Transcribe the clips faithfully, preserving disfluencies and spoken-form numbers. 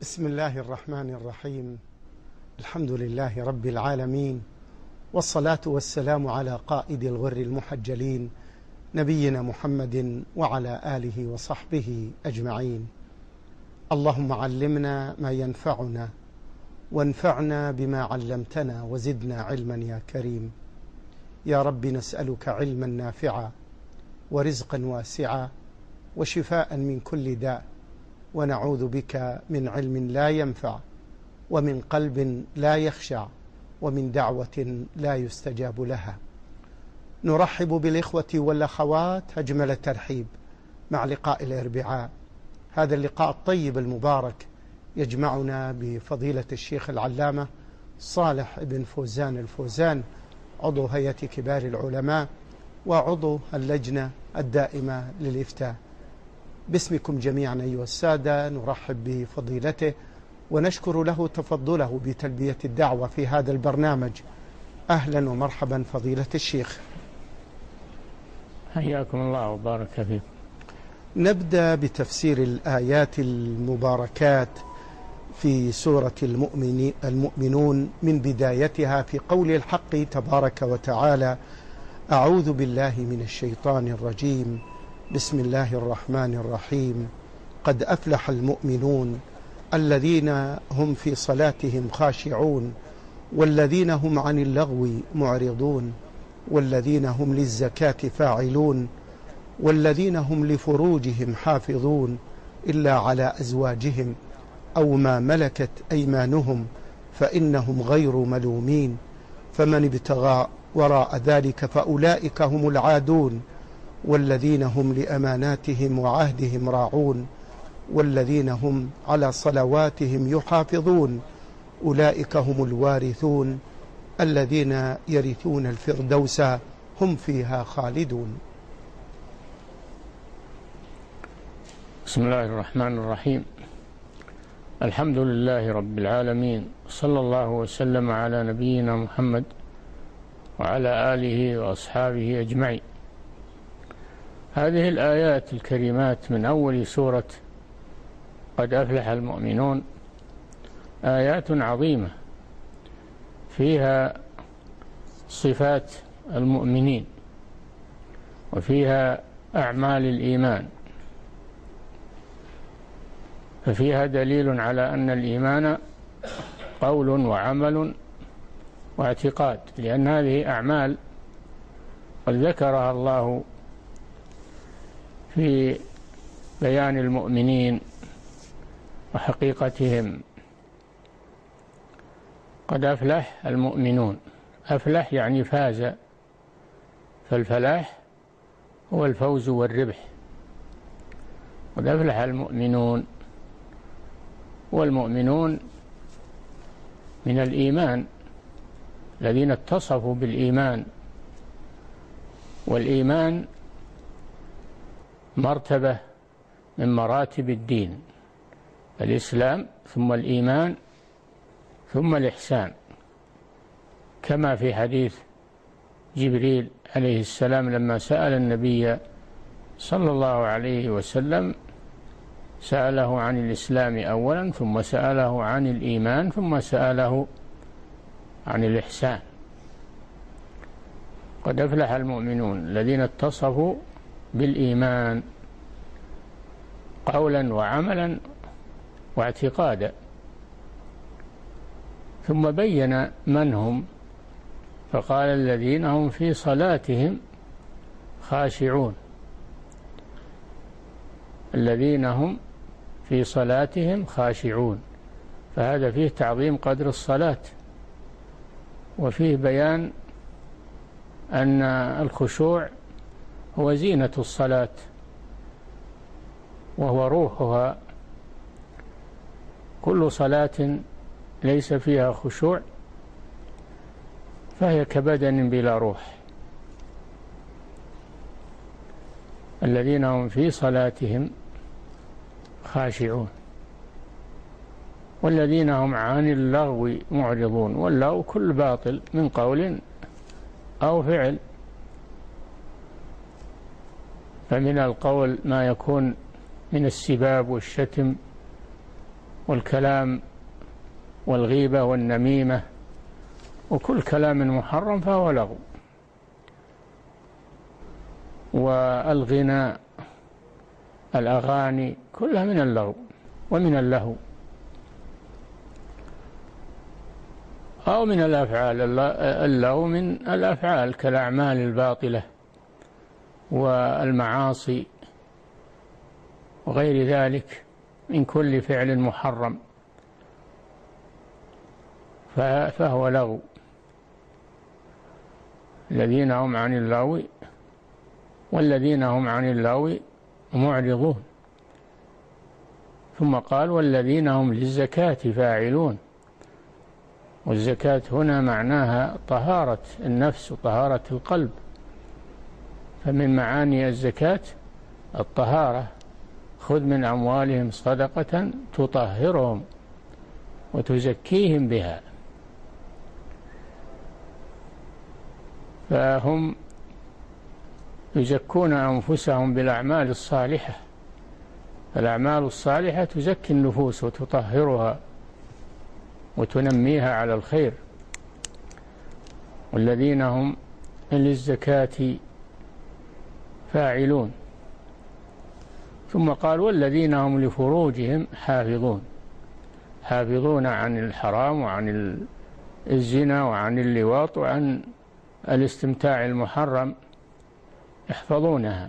بسم الله الرحمن الرحيم. الحمد لله رب العالمين، والصلاة والسلام على قائد الغر المحجلين نبينا محمد وعلى آله وصحبه أجمعين. اللهم علمنا ما ينفعنا وانفعنا بما علمتنا وزدنا علما يا كريم. يا رب نسألك علما نافعا ورزقا واسعا وشفاء من كل داء، ونعوذ بك من علم لا ينفع ومن قلب لا يخشع ومن دعوة لا يستجاب لها. نرحب بالإخوة والأخوات أجمل الترحيب مع لقاء الأربعاء، هذا اللقاء الطيب المبارك يجمعنا بفضيلة الشيخ العلامة صالح بن فوزان الفوزان، عضو هيئة كبار العلماء وعضو اللجنة الدائمة للإفتاء. باسمكم جميعا أيها السادة نرحب بفضيلته ونشكر له تفضله بتلبية الدعوة في هذا البرنامج. أهلا ومرحبا فضيلة الشيخ. حياكم الله وبارك فيكم. نبدأ بتفسير الآيات المباركات في سورة المؤمن المؤمنون من بدايتها في قول الحق تبارك وتعالى: أعوذ بالله من الشيطان الرجيم، بسم الله الرحمن الرحيم. قد أفلح المؤمنون الذين هم في صلاتهم خاشعون والذين هم عن اللغو معرضون والذين هم للزكاة فاعلون والذين هم لفروجهم حافظون إلا على أزواجهم أو ما ملكت أيمانهم فإنهم غير ملومين، فمن ابتغى وراء ذلك فأولئك هم العادون، والذين هم لأماناتهم وعهدهم راعون والذين هم على صلواتهم يحافظون أولئك هم الوارثون الذين يرثون الفردوس هم فيها خالدون. بسم الله الرحمن الرحيم. الحمد لله رب العالمين، صلى الله وسلم على نبينا محمد وعلى آله وأصحابه أجمعين. هذه الآيات الكريمات من أول سورة قد أفلح المؤمنون آيات عظيمة فيها صفات المؤمنين وفيها أعمال الإيمان، ففيها دليل على أن الإيمان قول وعمل واعتقاد، لأن هذه أعمال قد ذكرها الله في بيان المؤمنين وحقيقتهم. قد أفلح المؤمنون، أفلح يعني فاز، فالفلاح هو الفوز والربح. قد أفلح المؤمنون، والمؤمنون من الإيمان الذين اتصفوا بالإيمان، والإيمان مرتبة من مراتب الدين، الإسلام ثم الإيمان ثم الإحسان، كما في حديث جبريل عليه السلام لما سأل النبي صلى الله عليه وسلم، سأله عن الإسلام أولا ثم سأله عن الإيمان ثم سأله عن الإحسان. قد أفلح المؤمنون الذين اتصفوا بالإيمان قولا وعملا واعتقادا، ثم بين من هم فقال: الذين هم في صلاتهم خاشعون. الذين هم في صلاتهم خاشعون، فهذا فيه تعظيم قدر الصلاة، وفيه بيان أن الخشوع هو زينة الصلاة وهو روحها. كل صلاة ليس فيها خشوع فهي كبدن بلا روح. الذين هم في صلاتهم خاشعون والذين هم عن اللغو معرضون. واللغو كل باطل من قول أو فعل، فمن القول ما يكون من السباب والشتم والكلام والغيبة والنميمة وكل كلام محرم فهو لغو. والغناء الأغاني كلها من اللغو ومن اللهو أو من الأفعال. اللغو من الأفعال كالأعمال الباطلة والمعاصي وغير ذلك من كل فعل محرم فهو لغو. الذين هم عن اللغو والذين هم عن اللغو معرضون. ثم قال والذين هم للزكاة فاعلون. والزكاة هنا معناها طهارة النفس وطهارة القلب، فمن معاني الزكاة الطهارة. خذ من أموالهم صدقة تطهرهم وتزكيهم بها. فهم يزكون أنفسهم بالأعمال الصالحة. الأعمال الصالحة تزكي النفوس وتطهرها وتنميها على الخير. والذين هم للزكاة فاعلون. ثم قال والذين هم لفروجهم حافظون. حافظون عن الحرام وعن الزنا وعن اللواط وعن الاستمتاع المحرم، يحفظونها،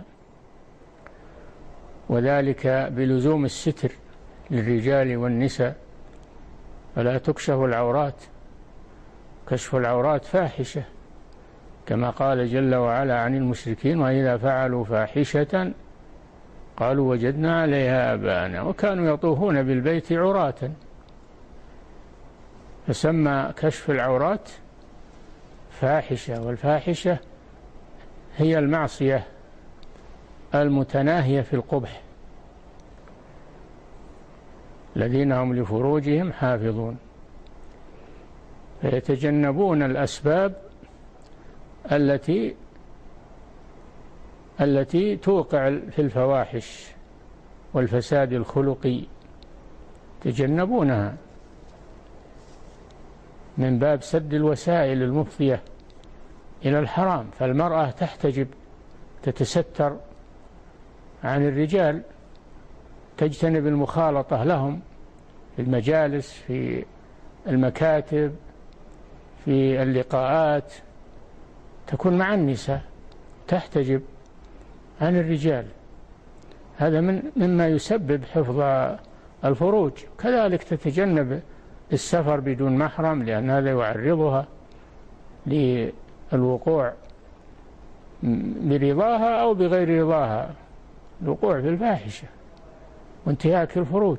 وذلك بلزوم الستر للرجال والنساء، فلا تكشف العورات. كشف العورات فاحشة، كما قال جل وعلا عن المشركين وإذا فعلوا فاحشة قالوا وجدنا عليها آباءنا وكانوا يطوفون بالبيت عراة. فسمى كشف العورات فاحشة، والفاحشة هي المعصية المتناهية في القبح. الذين هم لفروجهم حافظون، فيتجنبون الأسباب التي التي توقع في الفواحش والفساد الخلقي، تجنبونها من باب سد الوسائل المفضية إلى الحرام. فالمرأة تحتجب، تتستر عن الرجال، تجتنب المخالطة لهم في المجالس، في المكاتب، في اللقاءات، تكون مع النساء، تحتجب عن الرجال. هذا من مما يسبب حفظ الفروج. كذلك تتجنب السفر بدون محرم، لأن هذا يعرضها للوقوع برضاها أو بغير رضاها، الوقوع في الفاحشة وانتهاك الفروج.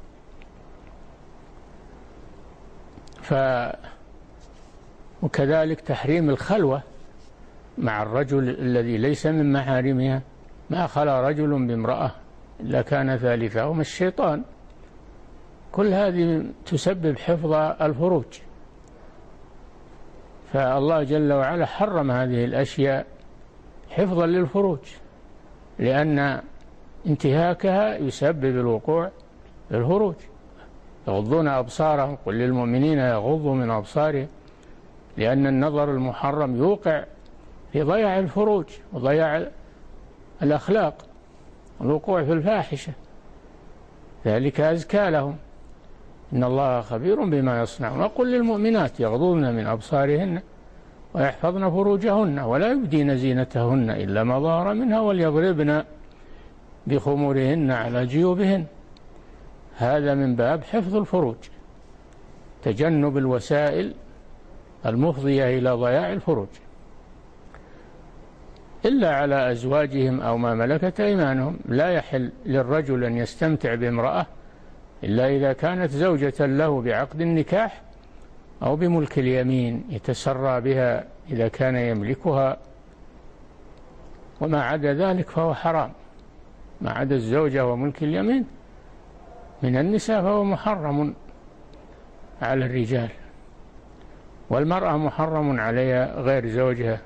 ف وكذلك تحريم الخلوة مع الرجل الذي ليس من محارمها. ما خلا رجل بامرأة إلا كان ثالثهما الشيطان. كل هذه تسبب حفظ الفروج. فالله جل وعلا حرم هذه الأشياء حفظا للفروج، لأن انتهاكها يسبب الوقوع في الفروج. يغضون أبصارهم، قل للمؤمنين يغضوا من أبصارهم، لأن النظر المحرم يوقع في ضياع الفروج وضياع الأخلاق والوقوع في الفاحشة، ذلك أزكى لهم، إن الله خبير بما يصنعون. وقل للمؤمنات يغضضن من أبصارهن ويحفظن فروجهن ولا يبدين زينتهن إلا ما ظهر منها وليضربن بخمورهن على جيوبهن. هذا من باب حفظ الفروج، تجنب الوسائل المفضية إلى ضياع الفروج، إلا على أزواجهم أو ما ملكت أيمانهم. لا يحل للرجل أن يستمتع بامرأة إلا إذا كانت زوجة له بعقد النكاح أو بملك اليمين، يتسرى بها إذا كان يملكها، وما عدا ذلك فهو حرام. ما عدا الزوجة وملك اليمين من النساء فهو محرم على الرجال، والمرأة محرم عليها غير زوجها،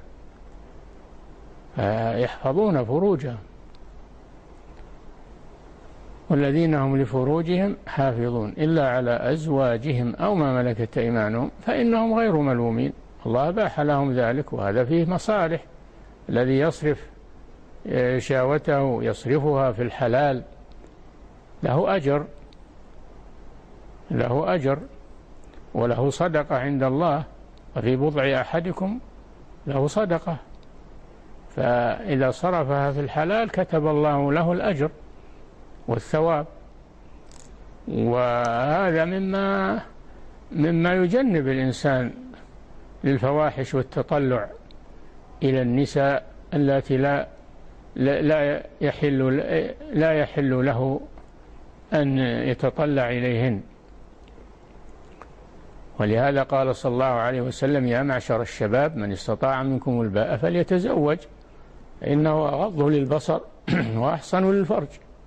يحفظون فروجها. والذين هم لفروجهم حافظون إلا على أزواجهم أو ما ملكت أيمانهم فإنهم غير ملومين. الله أباح لهم ذلك، وهذا فيه مصالح. الذي يصرف شهوته يصرفها في الحلال له أجر، له أجر وله صدقة عند الله، وفي بضع أحدكم له صدقة، فإذا صرفها في الحلال كتب الله له الأجر والثواب. وهذا مما مما يجنب الإنسان للفواحش والتطلع إلى النساء التي لا لا يحل لا يحل له أن يتطلع إليهن. ولهذا قال صلى الله عليه وسلم: يا معشر الشباب من استطاع منكم الباءة فليتزوج إنه أغض للبصر وأحصن للفرج.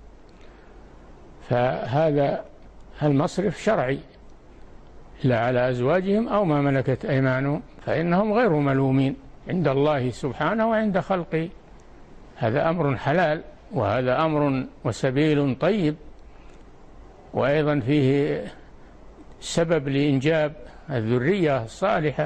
فهذا المصرف شرعي، لا على أزواجهم أو ما ملكت أيمانهم فإنهم غير ملومين عند الله سبحانه وعند خلقه. هذا أمر حلال، وهذا أمر وسبيل طيب، وأيضا فيه سبب لإنجاب الذرية الصالحة.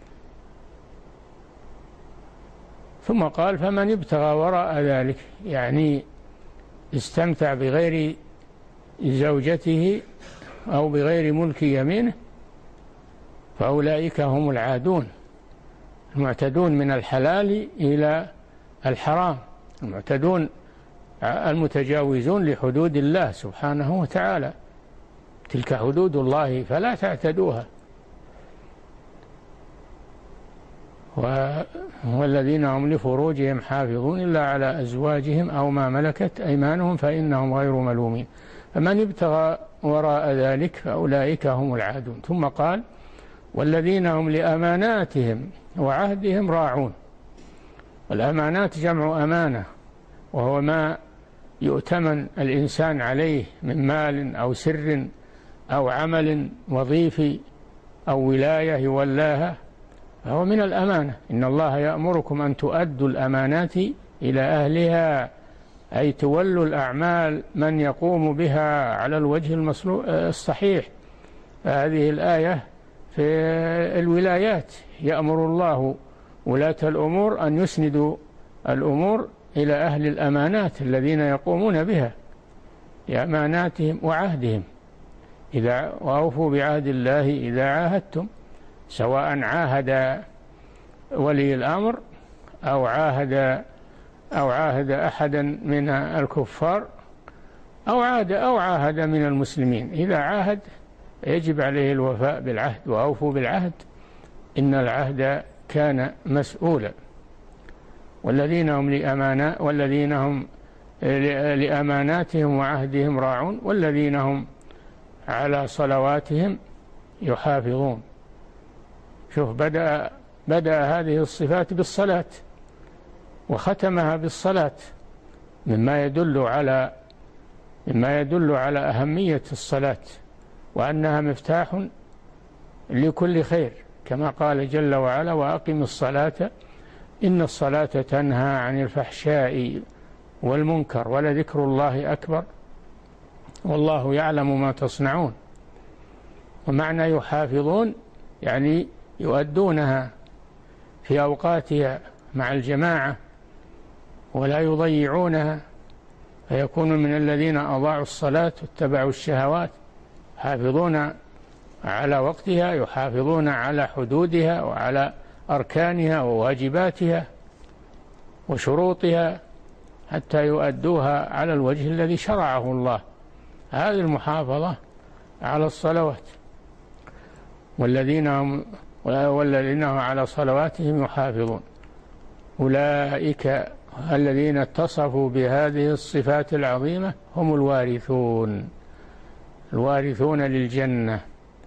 ثم قال: فمن ابتغى وراء ذلك، يعني استمتع بغير زوجته أو بغير ملك يمينه، فأولئك هم العادون المعتدون من الحلال إلى الحرام، المعتدون المتجاوزون لحدود الله سبحانه وتعالى. تلك حدود الله فلا تعتدوها. والذين هم لفروجهم حافظون إلا على أزواجهم أو ما ملكت أيمانهم فإنهم غير ملومين. فمن ابتغى وراء ذلك فأولئك هم العادون. ثم قال: والذين هم لأماناتهم وعهدهم راعون. والأمانات جمع أمانة، وهو ما يؤتمن الإنسان عليه من مال أو سر أو عمل وظيفي أو ولاية يولاها، فهو من الأمانة. إن الله يأمركم أن تؤدوا الأمانات إلى أهلها، أي تولوا الأعمال من يقوم بها على الوجه الصحيح. هذه الآية في الولايات، يأمر الله ولاة الأمور أن يسندوا الأمور إلى أهل الأمانات الذين يقومون بها لأماناتهم وعهدهم. إذا وأوفوا بعهد الله إذا عاهدتم، سواء عاهد ولي الأمر أو عاهد أو عاهد أحدا من الكفار أو عاهد أو عاهد من المسلمين. إذا عاهد يجب عليه الوفاء بالعهد، وأوفوا بالعهد إن العهد كان مسؤولا. والذين هم لأمانة والذين هم لأماناتهم وعهدهم راعون والذين هم على صلواتهم يحافظون. شوف، بدأ بدأ هذه الصفات بالصلاة وختمها بالصلاة، مما يدل على مما يدل على أهمية الصلاة، وأنها مفتاح لكل خير، كما قال جل وعلا: وأقم الصلاة إن الصلاة تنهى عن الفحشاء والمنكر ولذكر الله أكبر والله يعلم ما تصنعون. ومعنى يحافظون يعني يؤدونها في أوقاتها مع الجماعة ولا يضيعونها، فيكونوا من الذين أضاعوا الصلاة واتبعوا الشهوات. يحافظون على وقتها، يحافظون على حدودها وعلى أركانها وواجباتها وشروطها حتى يؤدوها على الوجه الذي شرعه الله. هذه المحافظة على الصلوات. والذين هم والذين هم على صلواتهم يحافظون. أولئك الذين اتصفوا بهذه الصفات العظيمة هم الوارثون، الوارثون للجنة،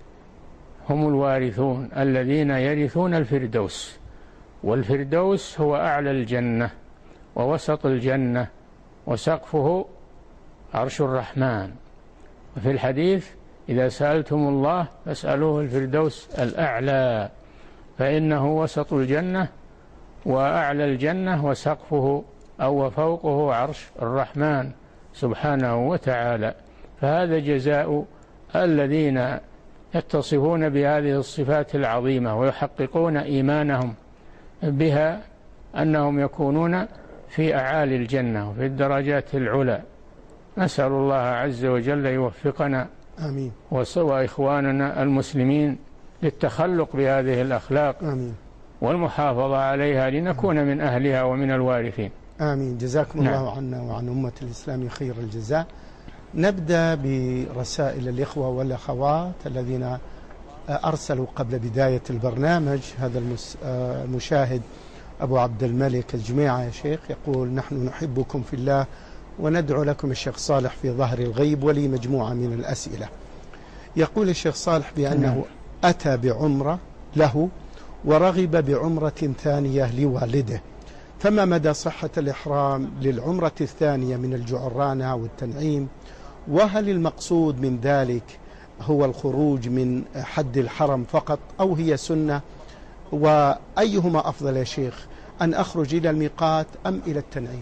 هم الوارثون الذين يرثون الفردوس. والفردوس هو أعلى الجنة ووسط الجنة وسقفه عرش الرحمن. وفي الحديث: إذا سألتم الله فاسألوه الفردوس الأعلى، فإنه وسط الجنة وأعلى الجنة وسقفه أو وفوقه عرش الرحمن سبحانه وتعالى. فهذا جزاء الذين يتصفون بهذه الصفات العظيمة ويحققون إيمانهم بها، أنهم يكونون في أعالي الجنة وفي الدرجات العلى. نسأل الله عز وجل يوفقنا آمين وسوى إخواننا المسلمين للتخلق بهذه الأخلاق آمين والمحافظة عليها لنكون من أهلها ومن الوارثين. آمين. جزاكم نعم. الله عنا وعن أمة الإسلام خير الجزاء. نبدأ برسائل الإخوة والأخوات الذين أرسلوا قبل بداية البرنامج. هذا المشاهد أبو عبد الملك الجميعة يا شيخ يقول: نحن نحبكم في الله وندعو لكم الشيخ صالح في ظهر الغيب، ولي مجموعة من الأسئلة. يقول الشيخ صالح بأنه أتى بعمرة له ورغب بعمرة ثانية لوالده، فما مدى صحة الإحرام للعمرة الثانية من الجعرانة والتنعيم؟ وهل المقصود من ذلك هو الخروج من حد الحرم فقط أو هي سنة؟ وأيهما أفضل يا شيخ، أن أخرج إلى الميقات أم إلى التنعيم؟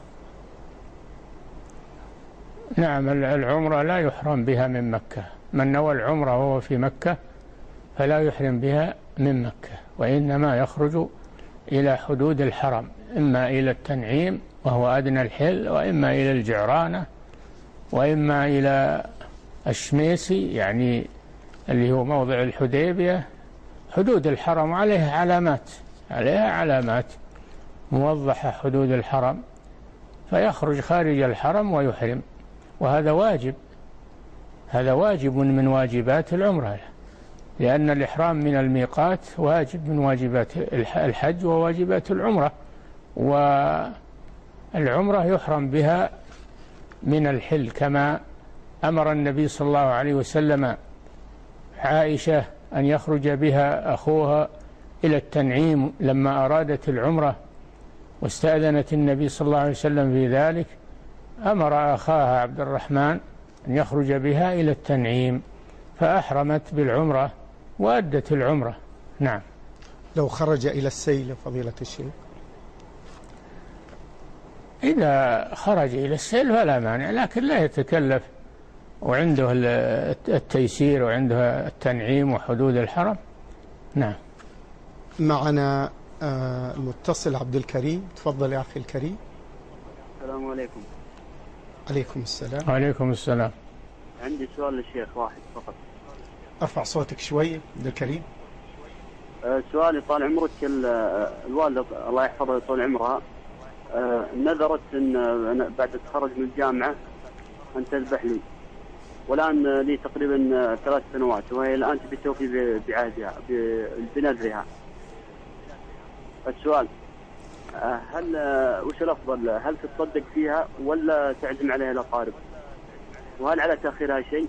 نعم، العمرة لا يحرم بها من مكة. من نوى العمرة وهو في مكة فلا يحرم بها من مكة، وإنما يخرج إلى حدود الحرم، إما إلى التنعيم وهو أدنى الحل، وإما إلى الجعرانة، وإما إلى الشميسي يعني اللي هو موضع الحديبية. حدود الحرم عليها علامات عليها علامات موضحة، حدود الحرم، فيخرج خارج الحرم ويحرم، وهذا واجب هذا واجب من واجبات العمرة، لأن الإحرام من الميقات واجب من واجبات الحج وواجبات العمرة. والعمرة يحرم بها من الحل، كما أمر النبي صلى الله عليه وسلم عائشة أن يخرج بها أخوها إلى التنعيم لما أرادت العمرة، واستأذنت النبي صلى الله عليه وسلم في ذلك، أمر أخاها عبد الرحمن أن يخرج بها إلى التنعيم، فأحرمت بالعمرة وأدت العمرة. نعم. لو خرج إلى السيل فضيلة الشيخ؟ إذا خرج إلى السيل فلا مانع، لكن لا يتكلف وعنده التيسير وعنده التنعيم وحدود الحرم. نعم. معنا المتصل عبد الكريم. تفضل يا أخي الكريم. السلام عليكم. عليكم السلام. عليكم السلام. عندي سؤال للشيخ واحد فقط. ارفع صوتك شوي عبد الكريم. أه سؤالي طال عمرك، الوالدة الله يحفظها طول عمرها أه نذرت ان بعد التخرج من الجامعة ان تذبح لي، والآن لي تقريبا ثلاث سنوات وهي الآن تبي توفي بعهدها بنذرها. السؤال هل وش الأفضل، هل تصدق فيها ولا تعزم عليها الأقارب؟ وهل على تأخيرها شيء؟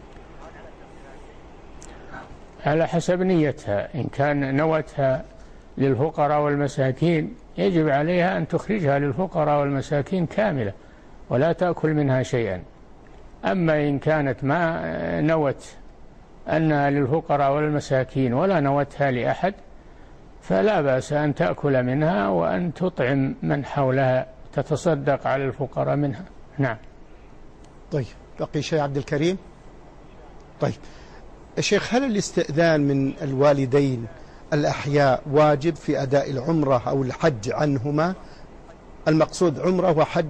على حسب نيتها. إن كان نوتها للفقراء والمساكين يجب عليها أن تخرجها للفقراء والمساكين كاملة ولا تأكل منها شيئا. أما إن كانت ما نوت أنها للفقراء والمساكين ولا نوتها لأحد فلا بأس أن تأكل منها وأن تطعم من حولها، تتصدق على الفقراء منها. نعم. طيب، بقي شيء عبد الكريم؟ طيب الشيخ، هل الاستئذان من الوالدين الأحياء واجب في أداء العمرة أو الحج عنهما؟ المقصود عمرة وحج.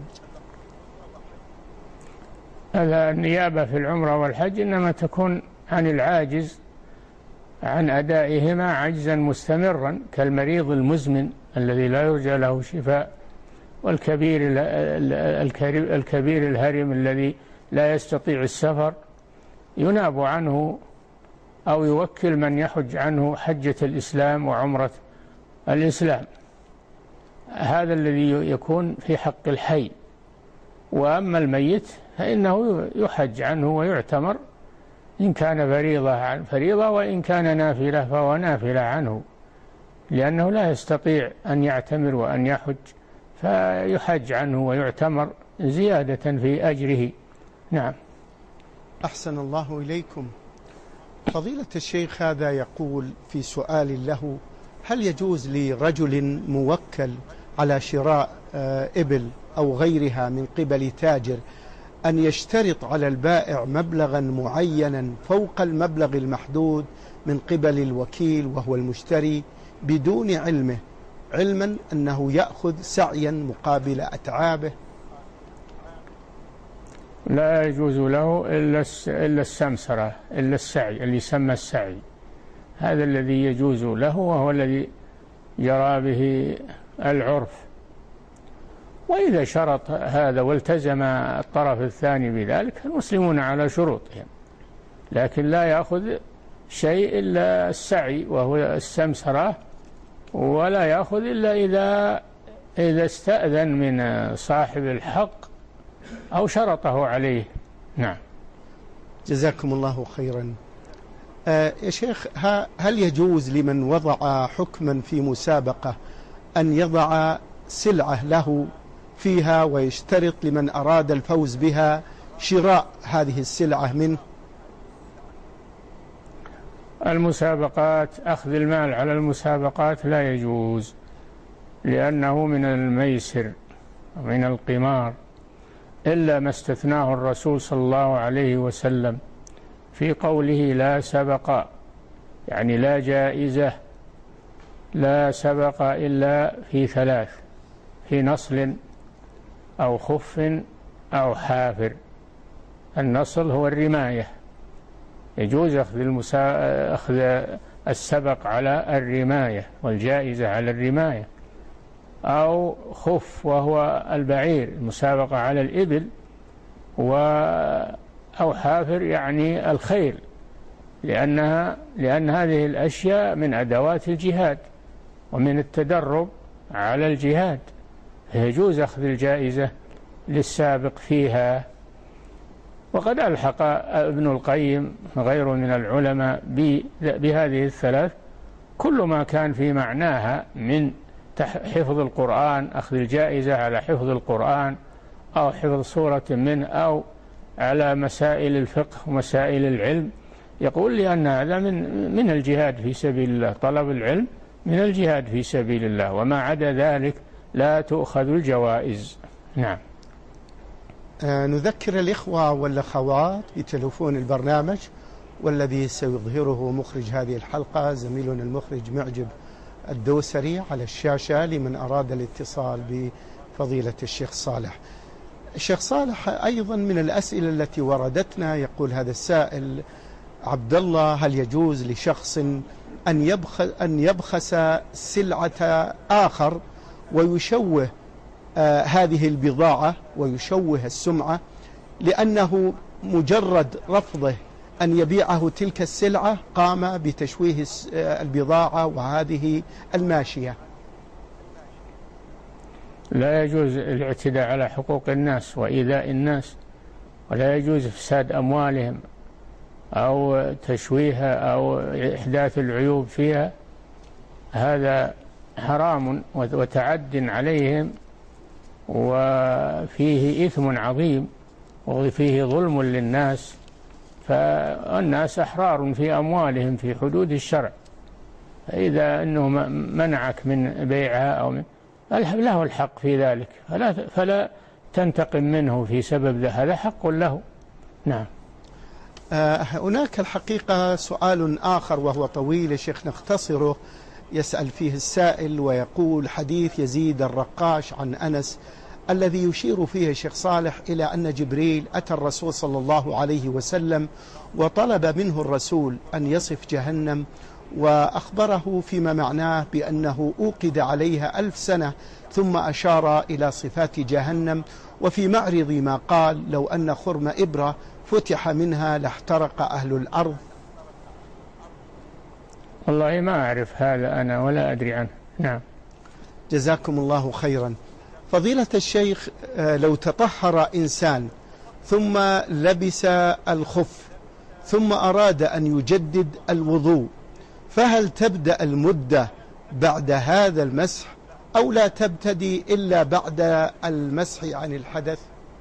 هذا النيابة في العمرة والحج إنما تكون عن العاجز عن أدائهما عجزا مستمرا، كالمريض المزمن الذي لا يرجى له شفاء، والكبير الكبير الهرم الذي لا يستطيع السفر، يناب عنه أو يوكل من يحج عنه حجة الإسلام وعمرة الإسلام. هذا الذي يكون في حق الحي. وأما الميت فإنه يحج عنه ويعتمر إن كان فريضة عن فريضة، وإن كان نافلة فهو نافلة عنه، لأنه لا يستطيع أن يعتمر وأن يحج، فيحج عنه ويعتمر زيادة في أجره. نعم. أحسن الله إليكم. فضيلة الشيخ، هذا يقول في سؤال له: هل يجوز لرجل موكل على شراء إبل أو غيرها من قبل تاجر أن يشترط على البائع مبلغا معينا فوق المبلغ المحدود من قبل الوكيل وهو المشتري بدون علمه، علما أنه يأخذ سعيا مقابل أتعابه؟ لا يجوز له إلا السمسرة، إلا السعي اللي يسمى السعي، هذا الذي يجوز له وهو الذي جرى به العرف. وإذا شرط هذا والتزم الطرف الثاني بذلك المسلمون على شروطهم، لكن لا يأخذ شيء إلا السعي وهو السمسرة، ولا يأخذ إلا إذا إذا استأذن من صاحب الحق أو شرطه عليه. نعم. جزاكم الله خيرا. آه يا شيخ، هل يجوز لمن وضع حكما في مسابقة أن يضع سلعة له فيها ويشترط لمن أراد الفوز بها شراء هذه السلعة منه؟ المسابقات، أخذ المال على المسابقات لا يجوز، لأنه من الميسر ومن القمار، إلا ما استثناه الرسول صلى الله عليه وسلم في قوله لا سبق، يعني لا جائزة، لا سبق إلا في ثلاث: في نصل أو خف أو حافر. النصل هو الرماية، يجوز أخذ, المسا... أخذ السبق على الرماية والجائزة على الرماية، أو خف وهو البعير، المسابقة على الإبل، و... أو حافر يعني الخيل، لأنها لأن هذه الأشياء من أدوات الجهاد ومن التدرب على الجهاد، فيجوز أخذ الجائزة للسابق فيها. وقد ألحق ابن القيم غيره من العلماء بهذه الثلاث كل ما كان في معناها من حفظ القرآن، أخذ الجائزة على حفظ القرآن أو حفظ سورة منه، أو على مسائل الفقه ومسائل العلم، يقول لأن هذا من من الجهاد في سبيل الله، طلب العلم من الجهاد في سبيل الله، وما عدا ذلك لا تؤخذ الجوائز. نعم. آه نذكر الإخوة والأخوات بتلفون البرنامج، والذي سيظهره مخرج هذه الحلقة زميلنا المخرج معجب الدوسري على الشاشة لمن أراد الاتصال بفضيلة الشيخ صالح. الشيخ صالح، أيضا من الأسئلة التي وردتنا يقول هذا السائل: عبد الله، هل يجوز لشخص أن يبخس, أن يبخس سلعة آخر ويشوه آه هذه البضاعة ويشوه السمعة، لأنه مجرد رفضه أن يبيعه تلك السلعة قام بتشويه البضاعة وهذه الماشية؟ لا يجوز الاعتداء على حقوق الناس وإيذاء الناس، ولا يجوز إفساد أموالهم أو تشويهها أو إحداث العيوب فيها، هذا حرام وتعد عليهم، وفيه إثم عظيم وفيه ظلم للناس، فالناس أحرار في أموالهم في حدود الشرع، فإذا أنه منعك من بيعها أو من له الحق في ذلك، فلا, فلا تنتقم منه في سبب ذا، هذا حق له. نعم. آه هناك الحقيقة سؤال آخر وهو طويل يا شيخ نختصره، يسأل فيه السائل ويقول: حديث يزيد الرقاش عن أنس الذي يشير فيه الشيخ صالح إلى أن جبريل أتى الرسول صلى الله عليه وسلم وطلب منه الرسول أن يصف جهنم، وأخبره فيما معناه بأنه أوقد عليها ألف سنة، ثم أشار إلى صفات جهنم، وفي معرض ما قال: لو أن خرم إبرة فتح منها لاحترق أهل الأرض. والله ما أعرف هذا أنا ولا أدري عنه. نعم. جزاكم الله خيرا. فضيلة الشيخ، لو تطهر إنسان ثم لبس الخف ثم أراد أن يجدد الوضوء، فهل تبدأ المدة بعد هذا المسح أو لا تبتدي إلا بعد المسح عن الحدث؟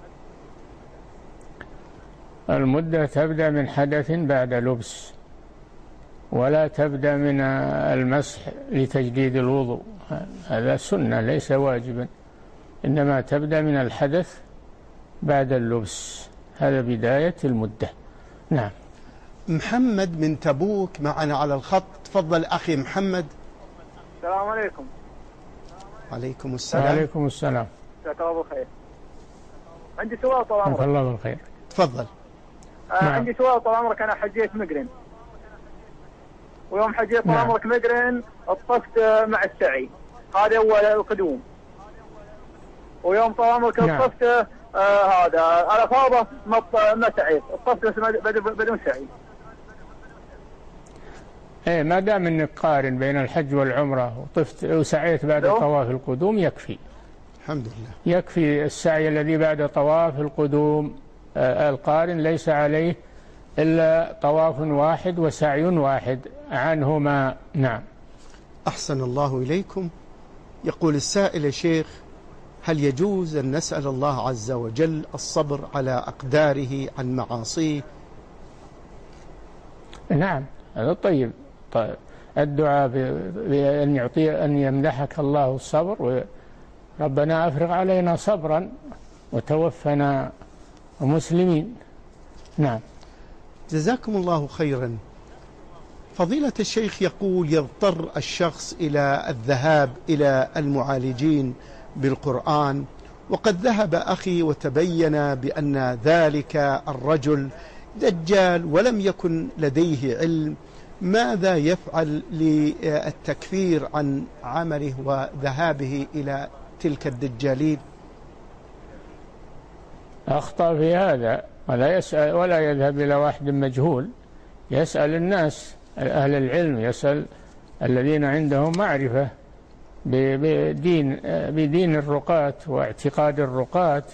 المدة تبدأ من حدث بعد لبس، ولا تبدأ من المسح لتجديد الوضوء، هذا سنة ليس واجبا، إنما تبدأ من الحدث بعد اللبس. هذا بداية المدة. نعم. محمد من تبوك معنا على الخط. تفضل أخي محمد. السلام عليكم. عليكم السلام. وعليكم السلام. جزاك الله بالخير. عندي سؤال طال عمرك. جزاك الله بالخير. تفضل. آه نعم. عندي سؤال طال عمرك. أنا حجيت مقرن، ويوم حجيت طال نعم. عمرك مقرن اطفت مع السعي، هذا أول القدوم. ويوم طال عمرك اطفت نعم. آه هذا على فاضة ما سعيت، اطفت بس بدون سعي. ايه ما دام انك قارن بين الحج والعمرة وطفت وسعيت بعد طواف القدوم يكفي. الحمد لله. يكفي السعي الذي بعد طواف القدوم. آه القارن ليس عليه إلا طواف واحد وسعي واحد عنهما. نعم. أحسن الله إليكم. يقول السائل: يا شيخ، هل يجوز أن نسأل الله عز وجل الصبر على أقداره عن معاصيه؟ نعم، هذا طيب. طيب الدعاء بأن يعطي أن يمنحك الله الصبر، ربنا أفرغ علينا صبرا وتوفنا مسلمين. نعم. جزاكم الله خيرا. فضيلة الشيخ يقول: يضطر الشخص إلى الذهاب إلى المعالجين بالقرآن، وقد ذهب أخي وتبين بأن ذلك الرجل دجال ولم يكن لديه علم، ماذا يفعل للتكفير عن عمله وذهابه إلى تلك الدجالين؟ أخطأ في هذا، ولا يسأل ولا يذهب إلى واحد مجهول، يسأل الناس أهل العلم، يسأل الذين عندهم معرفة بدين بدين الرقاة واعتقاد الرقاة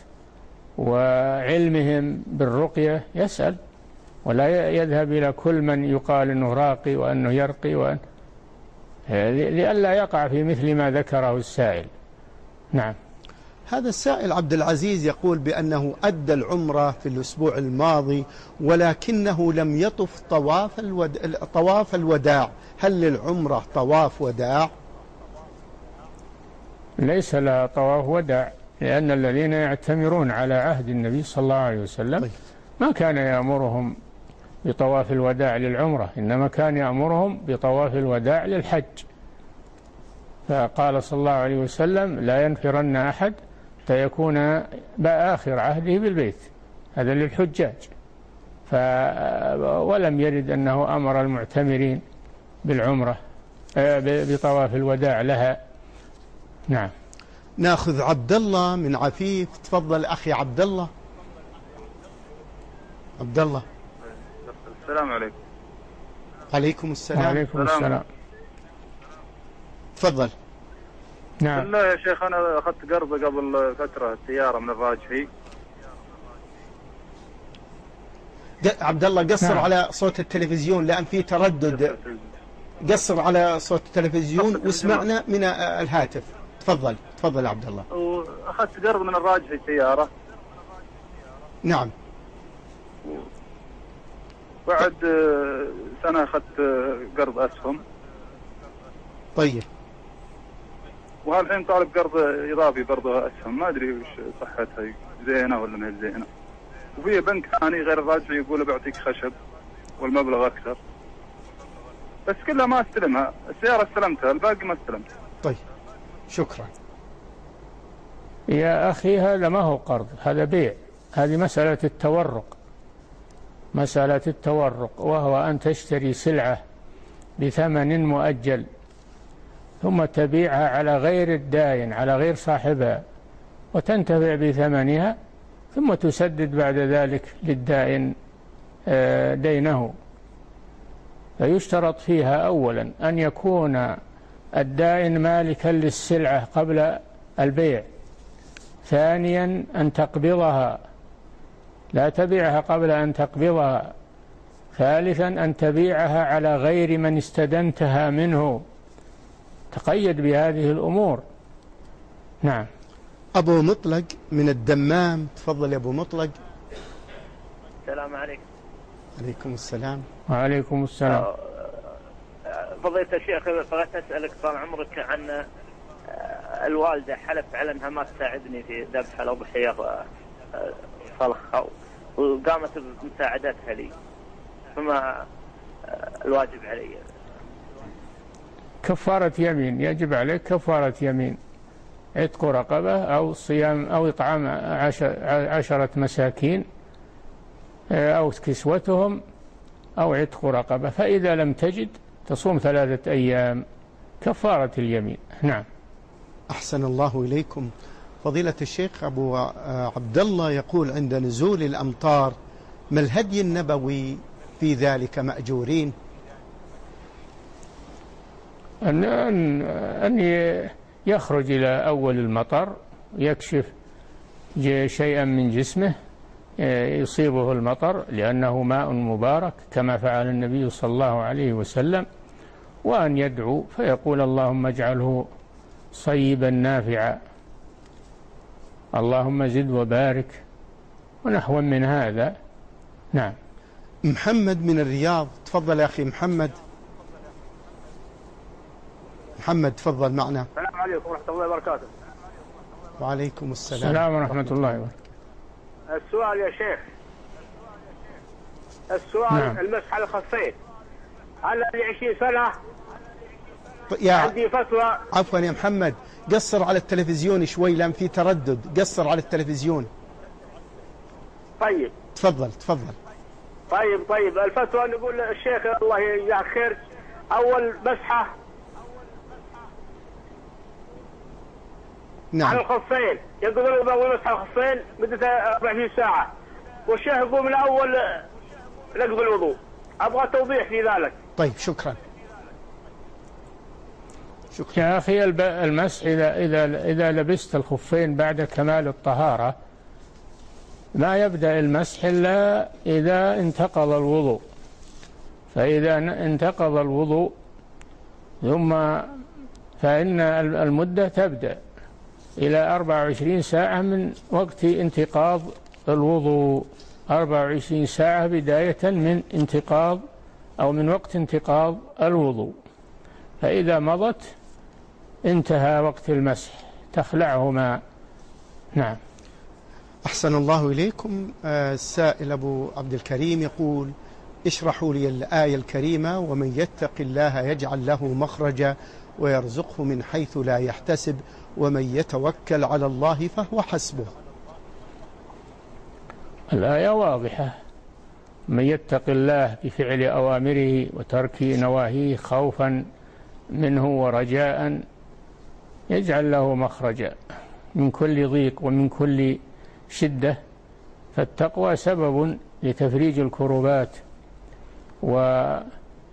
وعلمهم بالرقية، يسأل، ولا يذهب إلى كل من يقال أنه راقي وأنه يرقي وأن لئلا يقع في مثل ما ذكره السائل. نعم. هذا السائل عبد العزيز يقول بأنه أدى العمرة في الأسبوع الماضي ولكنه لم يطف طواف الود... طواف الوداع، هل للعمرة طواف وداع؟ ليس لها طواف وداع، لأن الذين يعتمرون على عهد النبي صلى الله عليه وسلم ما كان يأمرهم بطواف الوداع للعمرة، إنما كان يأمرهم بطواف الوداع للحج. فقال صلى الله عليه وسلم: لا ينفرن أحد حتى يكون بآخر عهده بالبيت، هذا للحجاج. ف ولم يرد أنه أمر المعتمرين بالعمرة بطواف الوداع لها. نعم. ناخذ عبد الله من عفيف. تفضل أخي عبد الله. عبد الله. السلام عليكم. عليكم السلام. وعليكم السلام. تفضل. نعم. بالله يا شيخ، أنا أخذت قرض قبل فترة سيارة من الراجحي. عبد الله قصر نعم. على صوت التلفزيون لأن في تردد. قصر على صوت التلفزيون واسمعنا من الهاتف. تفضل تفضل عبد الله. وأخذت قرض من الراجحي سيارة. نعم. بعد سنة أخذت قرض أسهم. طيب. وهالحين طالب قرض إضافي برضه أسهم، ما أدري وش صحتها، زينة ولا ما هي زينة. وفي بنك ثاني غير الراجحي يقول بعطيك خشب والمبلغ أكثر، بس كلها ما استلمها. السيارة استلمتها، الباقي ما استلمتها. طيب شكرا. يا أخي هذا ما هو قرض، هذا بيع. هذه مسألة التورق، مسألة التورق، وهو أن تشتري سلعة بثمن مؤجل ثم تبيعها على غير الداين، على غير صاحبها، وتنتفع بثمنها ثم تسدد بعد ذلك للدائن دينه. فيشترط فيها أولا أن يكون الدائن مالكا للسلعة قبل البيع، ثانيا أن تقبضها، لا تبيعها قبل أن تقبضها، ثالثا أن تبيعها على غير من استدنتها منه. تقيد بهذه الأمور. نعم. أبو مطلق من الدمام. تفضل يا أبو مطلق. السلام عليكم. عليكم السلام. وعليكم السلام. فضيلة الشيخ، بغيت أسألك طال عمرك عن الوالدة حلفت على أنها ما تساعدني في ذبح الأضحية صلخة، وقامت بمساعدتها لي، فما الواجب علي؟ كفارة يمين، يجب عليك كفارة يمين، عتق رقبة أو صيام أو إطعام عشرة مساكين أو كسوتهم أو عتق رقبة. فإذا لم تجد تصوم ثلاثة أيام كفارة اليمين. نعم. أحسن الله إليكم. فضيلة الشيخ أبو عبد الله يقول عند نزول الأمطار ما الهدي النبوي في ذلك مأجورين؟ أن أن يخرج إلى أول المطر، يكشف شيئا من جسمه يصيبه المطر لأنه ماء مبارك كما فعل النبي صلى الله عليه وسلم، وأن يدعو فيقول اللهم اجعله صيبا نافعا، اللهم زد وبارك، ونحو من هذا. نعم. محمد من الرياض، تفضل يا أخي محمد. محمد تفضل معنا. السلام عليكم ورحمة الله وبركاته. وعليكم السلام. السلام ورحمة الله وبركاته. السؤال يا شيخ، السؤال نعم. المسح على الخفين، أنا لي عشرين سنة يا عندي فتوى. عفوا يا محمد، قصر على التلفزيون شوي لأن في تردد، قصر على التلفزيون. طيب تفضل تفضل. طيب طيب الفتوى نقول الشيخ الله يجزاه خير، أول مسحة نعم. على الخفين، يقول الوضوء ويمسح على الخفين مدة أربع وعشرين ساعة، والشيخ يقول من أول نقض الوضوء. أبغى توضيح في ذلك. طيب شكرا شكرا. يا أخي المسح إذا إذا إذا لبست الخفين بعد كمال الطهارة لا يبدأ المسح إلا إذا انتقض الوضوء، فإذا انتقض الوضوء ثم فإن المدة تبدأ إلى أربع وعشرين ساعة من وقت انتقاض الوضوء، أربع وعشرين ساعة بداية من انتقاض أو من وقت انتقاض الوضوء، فإذا مضت انتهى وقت المسح تخلعهما. نعم. أحسن الله إليكم. السائل أبو عبد الكريم يقول اشرحوا لي الآية الكريمة ومن يتق الله يجعل له مخرجا ويرزقه من حيث لا يحتسب ومن يتوكل على الله فهو حسبه. الآية واضحة، من يتق الله بفعل أوامره وترك نواهيه خوفا منه ورجاء يجعل له مخرجا من كل ضيق ومن كل شدة، فالتقوى سبب لتفريج الكربات وحل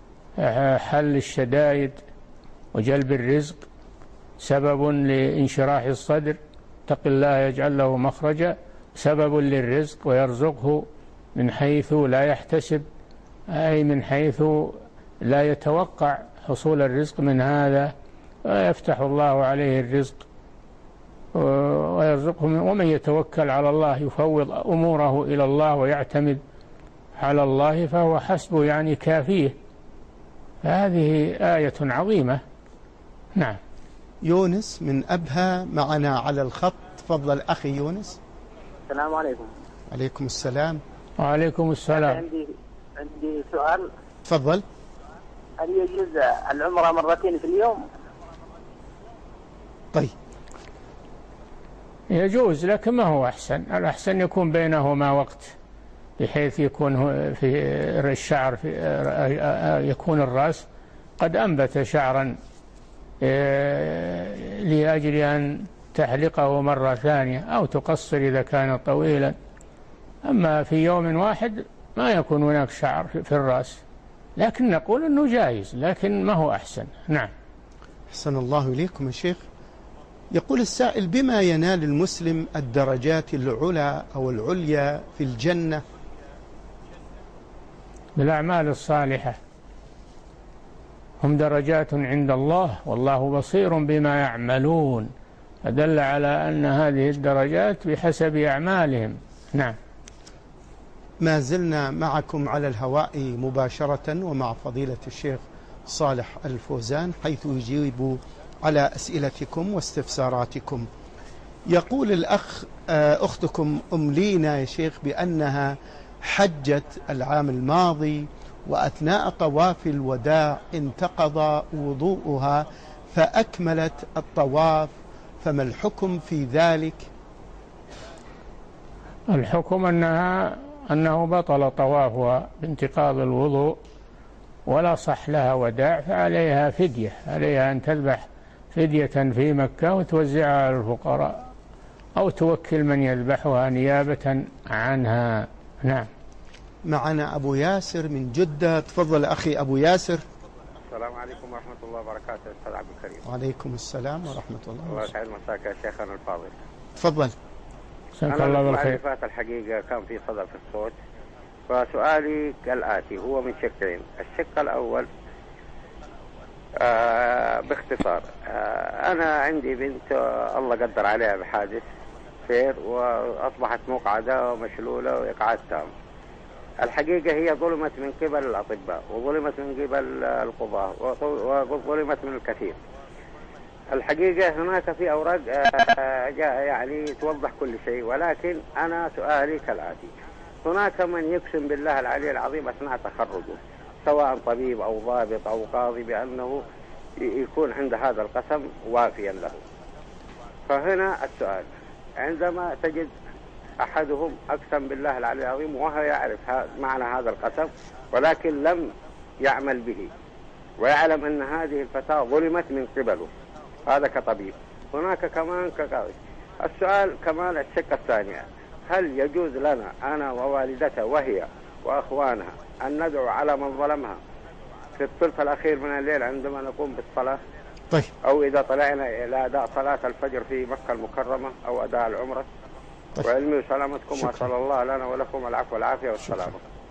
الشدائد وجلب الرزق، سبب لانشراح الصدر. اتق الله يجعل له مخرجا سبب للرزق ويرزقه من حيث لا يحتسب، أي من حيث لا يتوقع حصول الرزق من هذا، ويفتح الله عليه الرزق ويرزقه. ومن يتوكل على الله يفوض أموره إلى الله ويعتمد على الله فهو حسبه، يعني كافيه. هذه آية عظيمة. نعم. يونس من أبها معنا على الخط، تفضل أخي يونس. السلام عليكم. عليكم السلام. وعليكم السلام. عندي عندي سؤال. تفضل. هل يجوز العمرة مرتين في اليوم؟ طيب يجوز، لكن ما هو أحسن؟ الأحسن يكون بينهما وقت بحيث يكون في الشعر في يكون الرأس قد أنبت شعرا لأجل أن تحلقه مرة ثانية أو تقصر إذا كان طويلا. أما في يوم واحد ما يكون هناك شعر في الرأس، لكن نقول أنه جائز، لكن ما هو أحسن. نعم. أحسن الله إليكم يا شيخ. يقول السائل بما ينال المسلم الدرجات العلى أو العليا في الجنة؟ بالأعمال الصالحة، هم درجات عند الله والله بصير بما يعملون، فدل على أن هذه الدرجات بحسب أعمالهم. نعم. ما زلنا معكم على الهواء مباشرة ومع فضيلة الشيخ صالح الفوزان حيث يجيب على أسئلتكم واستفساراتكم. يقول الأخ أختكم أم لينا يا شيخ بأنها حجت العام الماضي وأثناء طواف الوداع انتقض وضوءها فأكملت الطواف، فما الحكم في ذلك؟ الحكم أنها أنه بطل طوافها بانتقاض الوضوء ولا صح لها وداع، فعليها فدية، عليها أن تذبح فدية في مكة وتوزعها على الفقراء أو توكل من يذبحها نيابة عنها. نعم. معنا أبو ياسر من جدة. تفضل أخي أبو ياسر. السلام عليكم ورحمة الله وبركاته. أستاذ عبد الكريم. وعليكم السلام ورحمة الله. الله يسعد مساك يا شيخنا الفاضل. تفضل. مساك الله بالخير. اللي فات الحقيقة كان في صدى في الصوت، فسؤالي كالآتي، هو من شقين. الشق الأول آه باختصار، آه أنا عندي بنت آه الله قدر عليها بحادث سير وأصبحت مقعدة ومشلولة وإقعاد تام. الحقيقة هي ظلمت من قبل الأطباء وظلمت من قبل القضاة وظلمت من الكثير. الحقيقة هناك في أوراق آه يعني توضح كل شيء، ولكن أنا سؤالي كالآتي: هناك من يقسم بالله العلي العظيم أثناء تخرجه، سواء طبيب أو ضابط أو قاضي، بأنه يكون عند هذا القسم وافيا له. فهنا السؤال: عندما تجد أحدهم أقسم بالله العلي العظيم وهو يعرف معنى هذا القسم ولكن لم يعمل به، ويعلم أن هذه الفتاة ظلمت من قبله، هذا كطبيب. هناك كمان كقاضي. السؤال كمان الشق الثاني: هل يجوز لنا أنا ووالدتها وهي وأخوانها أن ندعو على من ظلمها في الثلث الأخير من الليل عندما نقوم بالصلاة؟ طيب. أو إذا طلعنا إلى أداء صلاة الفجر في مكة المكرمة أو أداء العمرة؟ طيب. وعلمي وسلامتكم، وأسأل الله لنا ولكم العفو والعافية والسلامة.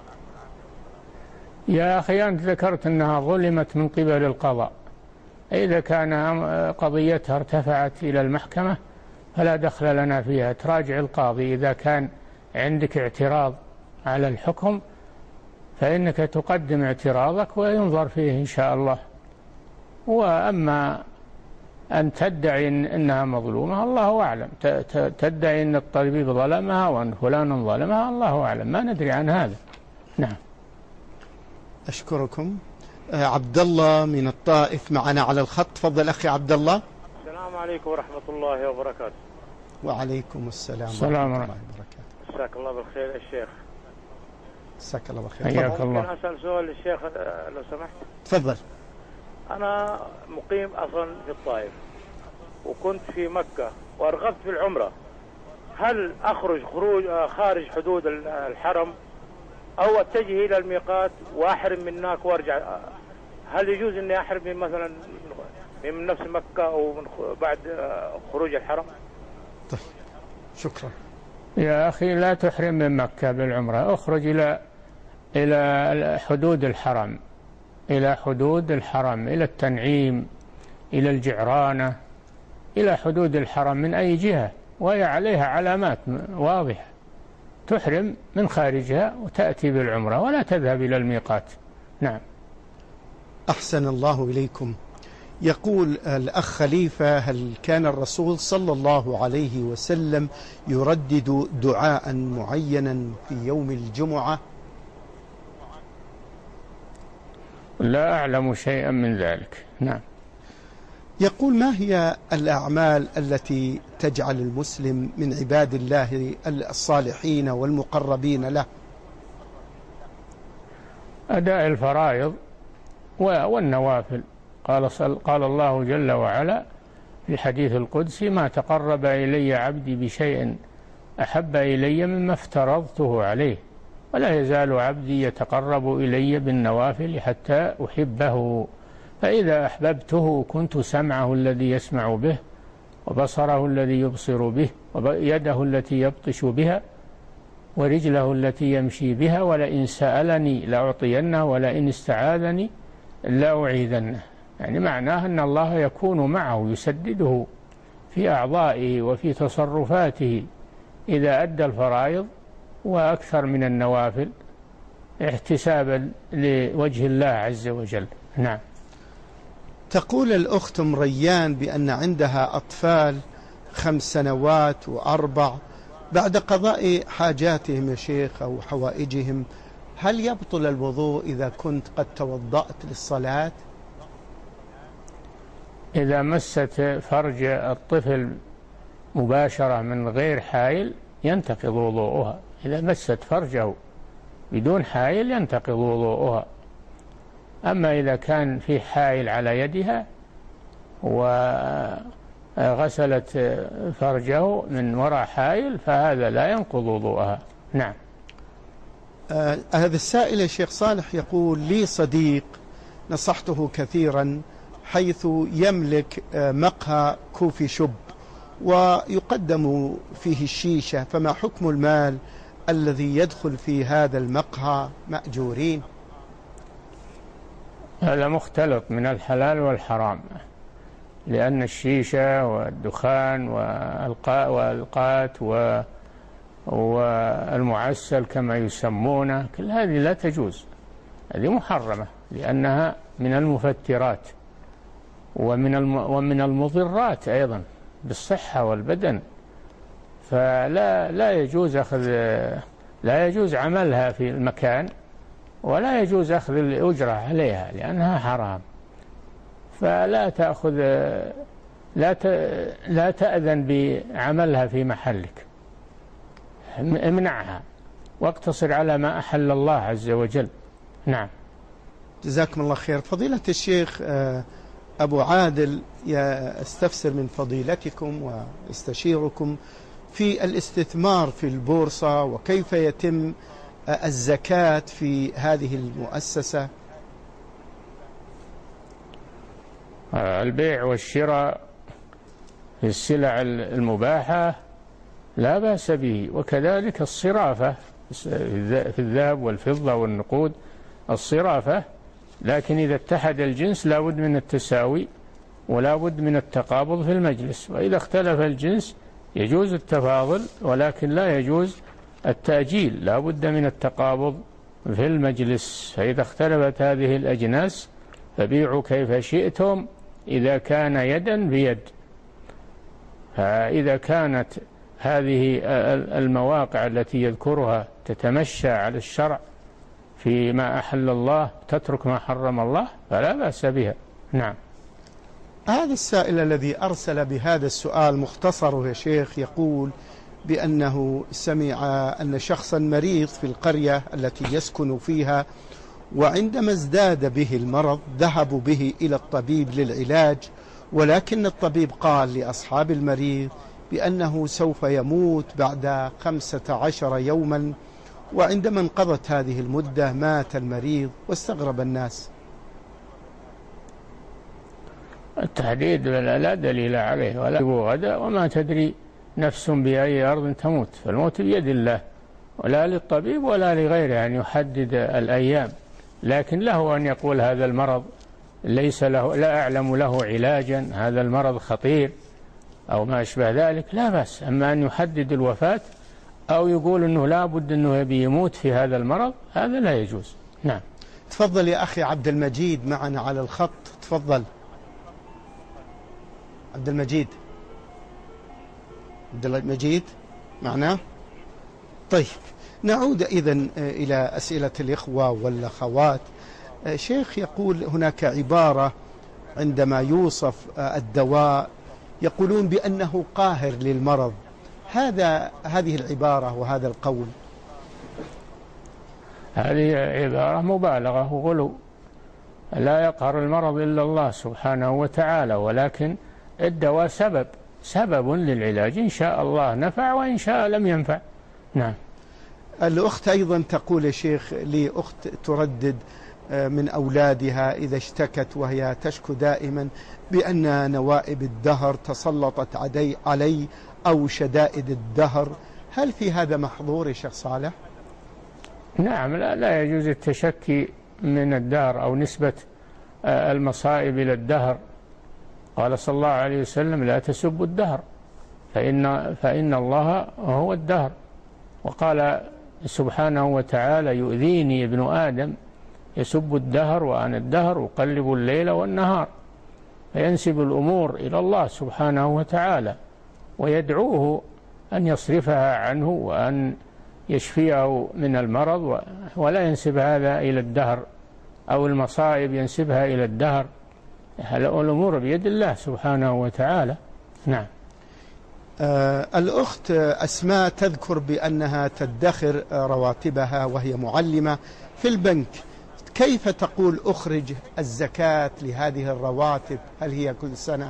يا أخي أنت ذكرت أنها ظلمت من قبل القضاء. إذا كان قضيتها ارتفعت إلى المحكمة فلا دخل لنا فيها، تراجع القاضي. إذا كان عندك اعتراض على الحكم فإنك تقدم اعتراضك وينظر فيه إن شاء الله. وأما أن تدعي إن إنها مظلومة، الله أعلم. تدعي أن الطبيب ظلمها وأن فلان ظلمها، الله أعلم، ما ندري عن هذا. نعم. أشكركم. عبد الله من الطائف معنا على الخط. تفضل أخي عبد الله. السلام عليكم ورحمة الله وبركاته. وعليكم السلام ورحمة الله وبركاته. مساك الله بالخير يا شيخ. مساك الله بالخير. حياك الله. ممكن أسأل سؤال للشيخ لو سمحت؟ تفضل. أنا مقيم أصلا في الطائف وكنت في مكة وأرغبت في العمرة، هل أخرج خروج خارج حدود الحرم أو أتجه إلى الميقات وأحرم من هناك وأرجع؟ هل يجوز إني أحرم من مثلا من نفس مكة أو من بعد خروج الحرم؟ طيب شكرا. يا أخي لا تحرم من مكة بالعمرة، أخرج إلى إلى حدود الحرم، إلى حدود الحرم، إلى التنعيم، إلى الجعرانة، إلى حدود الحرم من أي جهة، وهي عليها علامات واضحة. تحرم من خارجها وتأتي بالعمرة ولا تذهب إلى الميقات. نعم. أحسن الله إليكم. يقول الأخ خليفة: هل كان الرسول صلى الله عليه وسلم يردد دعاء معينا في يوم الجمعة؟ لا أعلم شيئا من ذلك. نعم. يقول: ما هي الأعمال التي تجعل المسلم من عباد الله الصالحين والمقربين له؟ أداء الفرائض والنوافل. قال قال الله جل وعلا في حديث القدسي: ما تقرب إلي عبدي بشيء أحب إلي مما افترضته عليه، ولا يزال عبدي يتقرب إلي بالنوافل حتى أحبه، فإذا أحببته كنت سمعه الذي يسمع به، وبصره الذي يبصر به، ويده التي يبطش بها، ورجله التي يمشي بها، ولئن سألني لأعطينه، ولئن استعاذني لأعيذنه. يعني معناه أن الله يكون معه يسدده في أعضائه وفي تصرفاته إذا أدى الفرائض وأكثر من النوافل احتسابا لوجه الله عز وجل. نعم. تقول الأخت مريان بأن عندها أطفال خمس سنوات وأربع بعد قضاء حاجاتهم يا شيخ أو حوائجهم، هل يبطل الوضوء إذا كنت قد توضأت للصلاة؟ إذا مست فرج الطفل مباشرة من غير حائل ينتقض وضوءها. إذا مست فرجه بدون حائل ينتقض وضوءها. أما إذا كان في حائل على يدها وغسلت فرجه من وراء حائل فهذا لا ينقض وضوءها. نعم. آه هذا السائل يا شيخ صالح يقول: لي صديق نصحته كثيرا حيث يملك آه مقهى كوفي شوب ويقدم فيه الشيشة، فما حكم المال الذي يدخل في هذا المقهى مأجورين؟ هذا مختلط من الحلال والحرام، لأن الشيشة والدخان والقات والمعسل كما يسمونه كل هذه لا تجوز، هذه محرمة لأنها من المفترات ومن ومن المضرات أيضا بالصحة والبدن، فلا لا يجوز أخذ لا يجوز عملها في المكان ولا يجوز أخذ الأجرة عليها لأنها حرام. فلا تأخذ لا لا تأذن بعملها في محلك، امنعها واقتصر على ما أحل الله عز وجل. نعم. جزاكم الله خير. فضيلة الشيخ أبو عادل يستفسر من فضيلتكم ويستشيركم في الاستثمار في البورصة وكيف يتم الزكاة في هذه المؤسسة. البيع والشراء في السلع المباحة لا بأس به، وكذلك الصرافة في الذهب والفضة والنقود الصرافة، لكن إذا اتحد الجنس لا بد من التساوي ولا بد من التقابض في المجلس، وإذا اختلف الجنس يجوز التفاضل ولكن لا يجوز التأجيل، لا بد من التقابض في المجلس. فإذا اختلفت هذه الأجناس فبيعوا كيف شئتم إذا كان يدا بيد. فإذا كانت هذه المواقع التي يذكرها تتمشى على الشرع فيما أحل الله تترك ما حرم الله فلا بأس بها. نعم. هذا السائل الذي أرسل بهذا السؤال مختصره يا شيخ يقول بأنه سمع أن شخصا مريض في القرية التي يسكن فيها، وعندما ازداد به المرض ذهبوا به إلى الطبيب للعلاج، ولكن الطبيب قال لأصحاب المريض بأنه سوف يموت بعد خمسة عشر يوما، وعندما انقضت هذه المدة مات المريض واستغرب الناس. التحديد لا دليل عليه ولا غدا، وما تدري نفس بأي أرض تموت، فالموت بيد الله ولا للطبيب ولا لغيره أن يحدد الأيام، لكن له أن يقول هذا المرض ليس له، لا أعلم له علاجا، هذا المرض خطير أو ما أشبه ذلك لا بأس. أما أن يحدد الوفاة أو يقول أنه لا بد أنه يبي يموت في هذا المرض هذا لا يجوز. نعم. تفضل يا أخي عبد المجيد معنا على الخط، تفضل عبد المجيد. عبد المجيد معنا؟ طيب نعود إذن إلى أسئلة الإخوة والأخوات. شيخ يقول هناك عبارة عندما يوصف الدواء يقولون بأنه قاهر للمرض، هذا هذه العبارة وهذا القول هذه عبارة مبالغة وغلو، لا يقهر المرض إلا الله سبحانه وتعالى، ولكن الدواء سبب سبب للعلاج، إن شاء الله نفع وإن شاء لم ينفع. نعم. الأخت أيضا تقول يا شيخ لي أخت تردد من أولادها إذا اشتكت وهي تشكو دائما بأن نوائب الدهر تسلطت علي أو شدائد الدهر، هل في هذا محظور يا شيخ صالح؟ نعم، لا, لا يجوز التشكي من الدهر أو نسبة المصائب إلى الدهر. قال صلى الله عليه وسلم لا تسبوا الدهر فإن, فإن الله هو الدهر، وقال سبحانه وتعالى يؤذيني ابن آدم يسب الدهر وأنا الدهر أقلب الليل والنهار، فينسب الأمور إلى الله سبحانه وتعالى، ويدعوه أن يصرفها عنه وأن يشفيه من المرض، ولا ينسب هذا إلى الدهر أو المصائب ينسبها إلى الدهر. الأمور بيد الله سبحانه وتعالى. نعم. آه الأخت أسماء تذكر بأنها تدخر رواتبها وهي معلمة في البنك، كيف تقول أخرج الزكاة لهذه الرواتب؟ هل هي كل سنة؟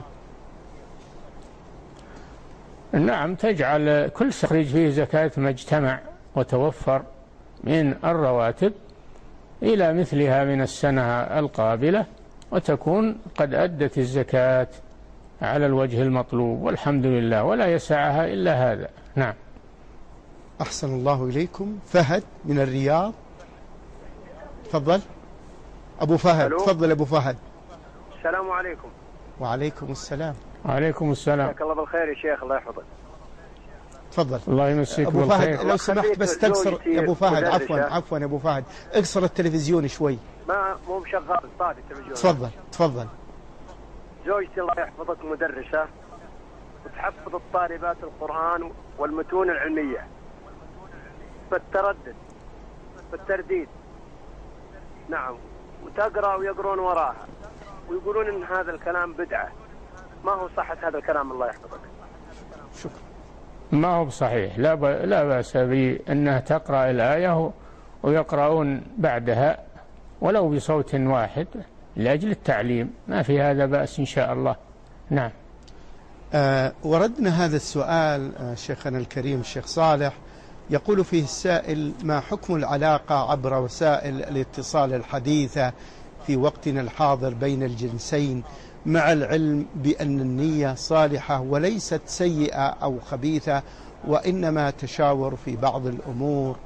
نعم، تجعل كل تخرج فيه زكاة ما اجتمع وتوفر من الرواتب إلى مثلها من السنة القابلة، وتكون قد أدت الزكاة على الوجه المطلوب والحمد لله، ولا يسعها إلا هذا. نعم. أحسن الله إليكم. فهد من الرياض، تفضل. أبو فهد، تفضل أبو فهد. السلام عليكم. وعليكم السلام. وعليكم السلام. جزاك الله بالخير يا شيخ، الله يحفظك. تفضل. الله يمسيك أبو بالخير. فهد لو سمحت بس تكسر يا أبو فهد، عفوا عفوا يا أبو فهد، اكسر التلفزيون شوي. ما مو مشغل طاري التلفزيون. تفضل تفضل. زوجتي الله يحفظك مدرسة، وتحفظ الطالبات القرآن والمتون العلمية بالتردد بالترديد. نعم، وتقرأ ويقرون وراها ويقولون إن هذا الكلام بدعة. ما هو صحة هذا الكلام؟ الله يحفظك. شكرا. ما هو بصحيح، لا ب... لا بأس بأنها تقرأ الآية ويقرؤون بعدها ولو بصوت واحد لأجل التعليم، ما في هذا بأس إن شاء الله. نعم. آه وردنا هذا السؤال آه شيخنا الكريم الشيخ صالح، يقول فيه السائل: ما حكم العلاقة عبر وسائل الاتصال الحديثة في وقتنا الحاضر بين الجنسين، مع العلم بأن النية صالحة وليست سيئة أو خبيثة، وإنما تشاور في بعض الأمور؟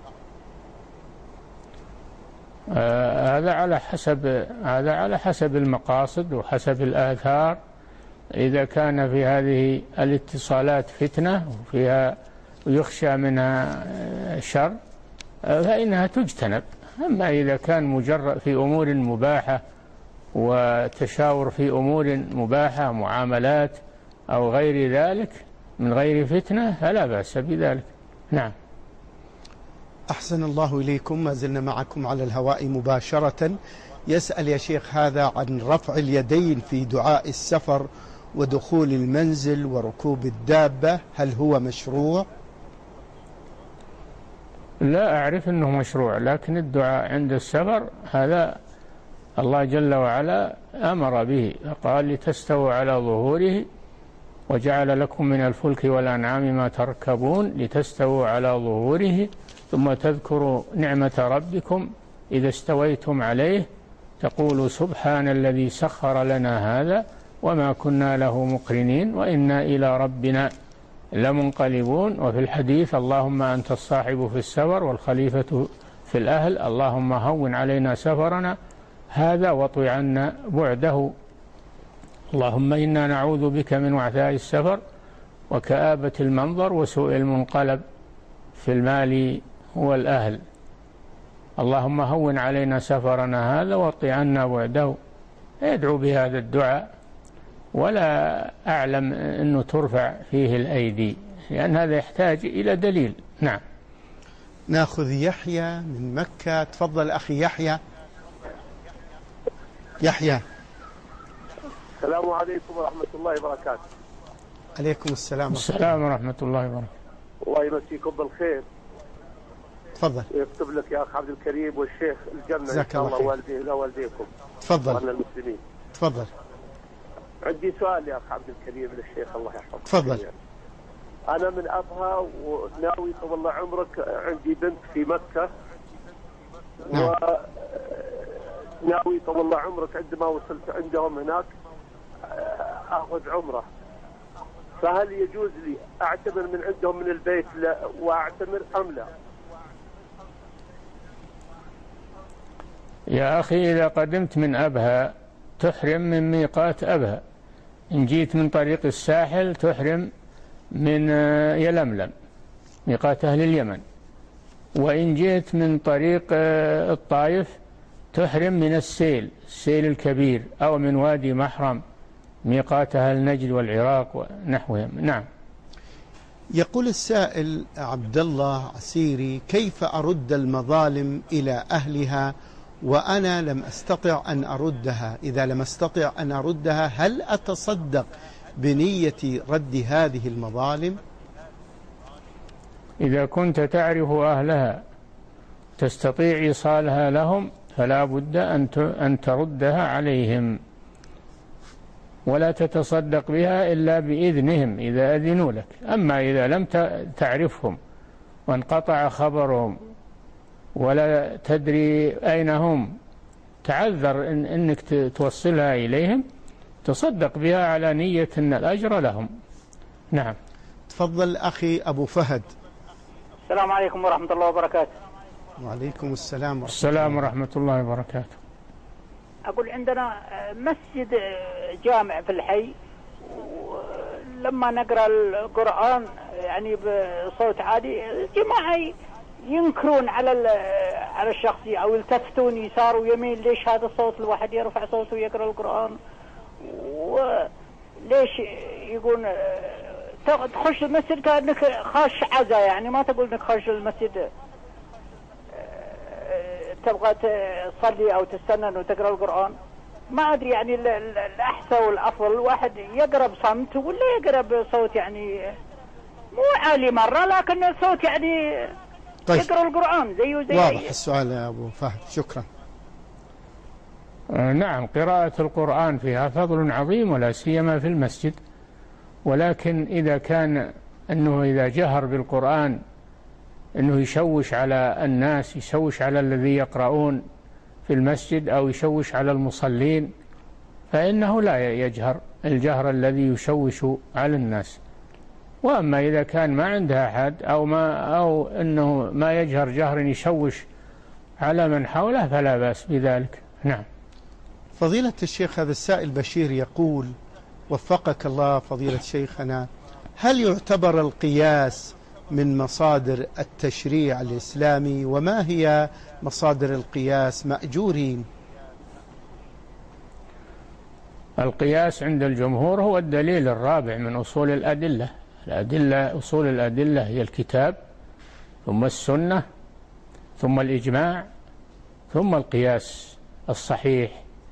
آه هذا على حسب هذا على حسب المقاصد وحسب الآثار. إذا كان في هذه الاتصالات فتنة وفيها ويخشى منها شر فإنها تجتنب. أما إذا كان مجرد في أمور مباحة وتشاور في أمور مباحة معاملات أو غير ذلك من غير فتنة فلا بأس بذلك. نعم. أحسن الله إليكم. ما زلنا معكم على الهواء مباشرة. يسأل يا شيخ هذا عن رفع اليدين في دعاء السفر ودخول المنزل وركوب الدابة، هل هو مشروع؟ لا أعرف أنه مشروع، لكن الدعاء عند السفر هذا الله جل وعلا أمر به، قال: لتستووا على ظهوره وجعل لكم من الفلك والأنعام ما تركبون لتستووا على ظهوره ثم تذكروا نعمة ربكم إذا استويتم عليه تقولوا سبحان الذي سخر لنا هذا وما كنا له مقرنين وإنا إلى ربنا لمنقلبون. وفي الحديث: اللهم أنت الصاحب في السفر والخليفة في الأهل، اللهم هون علينا سفرنا هذا واطوي عنا بعده، اللهم إنا نعوذ بك من وعثاء السفر وكآبة المنظر وسوء المنقلب في المال والأهل، اللهم هون علينا سفرنا هذا واطوي عنا بعده. يدعو بهذا الدعاء، ولا أعلم أنه ترفع فيه الأيدي، لأن هذا يحتاج إلى دليل. نعم. ناخذ يحيى من مكة. تفضل أخي يحيى. يحيى. السلام عليكم ورحمة الله وبركاته. عليكم السلام. السلام ورحمة الله وبركاته. الله يمسيكم بالخير. تفضل. ويكتب لك يا أخ عبد الكريم والشيخ الجنة إن شاء الله والديه والديكم. تفضل. وأهل المسلمين. تفضل. عندي سؤال يا أخ عبد الكريم للشيخ الله يحفظه. تفضل. أنا من أبها وناوي طول الله عمرك، عندي بنت في مكة. نعم. وناوي طول الله عمرك عندما وصلت عندهم هناك أخذ عمرة، فهل يجوز لي أعتمر من عندهم من البيت وأعتمر أم لا؟ يا أخي إذا قدمت من أبها تحرم من ميقات أبها، إن جيت من طريق الساحل تحرم من يلملم ميقات أهل اليمن، وإن جيت من طريق الطائف تحرم من السيل السيل الكبير أو من وادي محرم ميقات أهل نجد والعراق ونحوهم. نعم. يقول السائل عبد الله عسيري: كيف أرد المظالم إلى أهلها وأنا لم أستطع أن أردها؟ إذا لم أستطع أن أردها هل أتصدق بنية رد هذه المظالم؟ إذا كنت تعرف أهلها تستطيع إيصالها لهم فلا بد أن تردها عليهم، ولا تتصدق بها إلا بإذنهم إذا أذنوا لك. أما إذا لم تعرفهم وانقطع خبرهم ولا تدري أين هم، تعذر إن أنك توصلها إليهم، تصدق بها على نية أن الأجر لهم. نعم. تفضل أخي أبو فهد. السلام عليكم ورحمة الله وبركاته. وعليكم السلام ورحمة السلام ورحمة الله وبركاته. أقول عندنا مسجد جامع في الحي، لما نقرأ القرآن يعني بصوت عالي الجماعة ينكرون على على الشخص أو يلتفتون يسار ويمين. ليش هذا الصوت الواحد يرفع صوته ويقرأ القرآن؟ وليش يقول تخش المسجد كأنك خاش عزا، يعني ما تقول انك خاش المسجد تبغى تصلي او تستنى وتقرا القرآن. ما ادري يعني الاحسن والافضل الواحد يقرا بصمت ولا يقرا بصوت يعني مو عالي مره، لكن صوت يعني طيب. يقرا القرآن زيه زي واضح السؤال يا ابو فهد، شكرا. نعم، قراءة القرآن فيها فضل عظيم ولا سيما في المسجد، ولكن إذا كان أنه إذا جهر بالقرآن أنه يشوش على الناس، يشوش على الذي يقرؤون في المسجد أو يشوش على المصلين، فإنه لا يجهر الجهر الذي يشوش على الناس. وأما إذا كان ما عندها أحد أو ما أو أنه ما يجهر جهر يشوش على من حوله فلا بأس بذلك. نعم. فضيلة الشيخ، هذا السائل بشير يقول: وفقك الله فضيلة شيخنا، هل يعتبر القياس من مصادر التشريع الإسلامي؟ وما هي مصادر القياس مأجورين؟ القياس عند الجمهور هو الدليل الرابع من أصول الأدلة. الأدلة أصول الأدلة هي الكتاب ثم السنة ثم الإجماع ثم القياس الصحيح.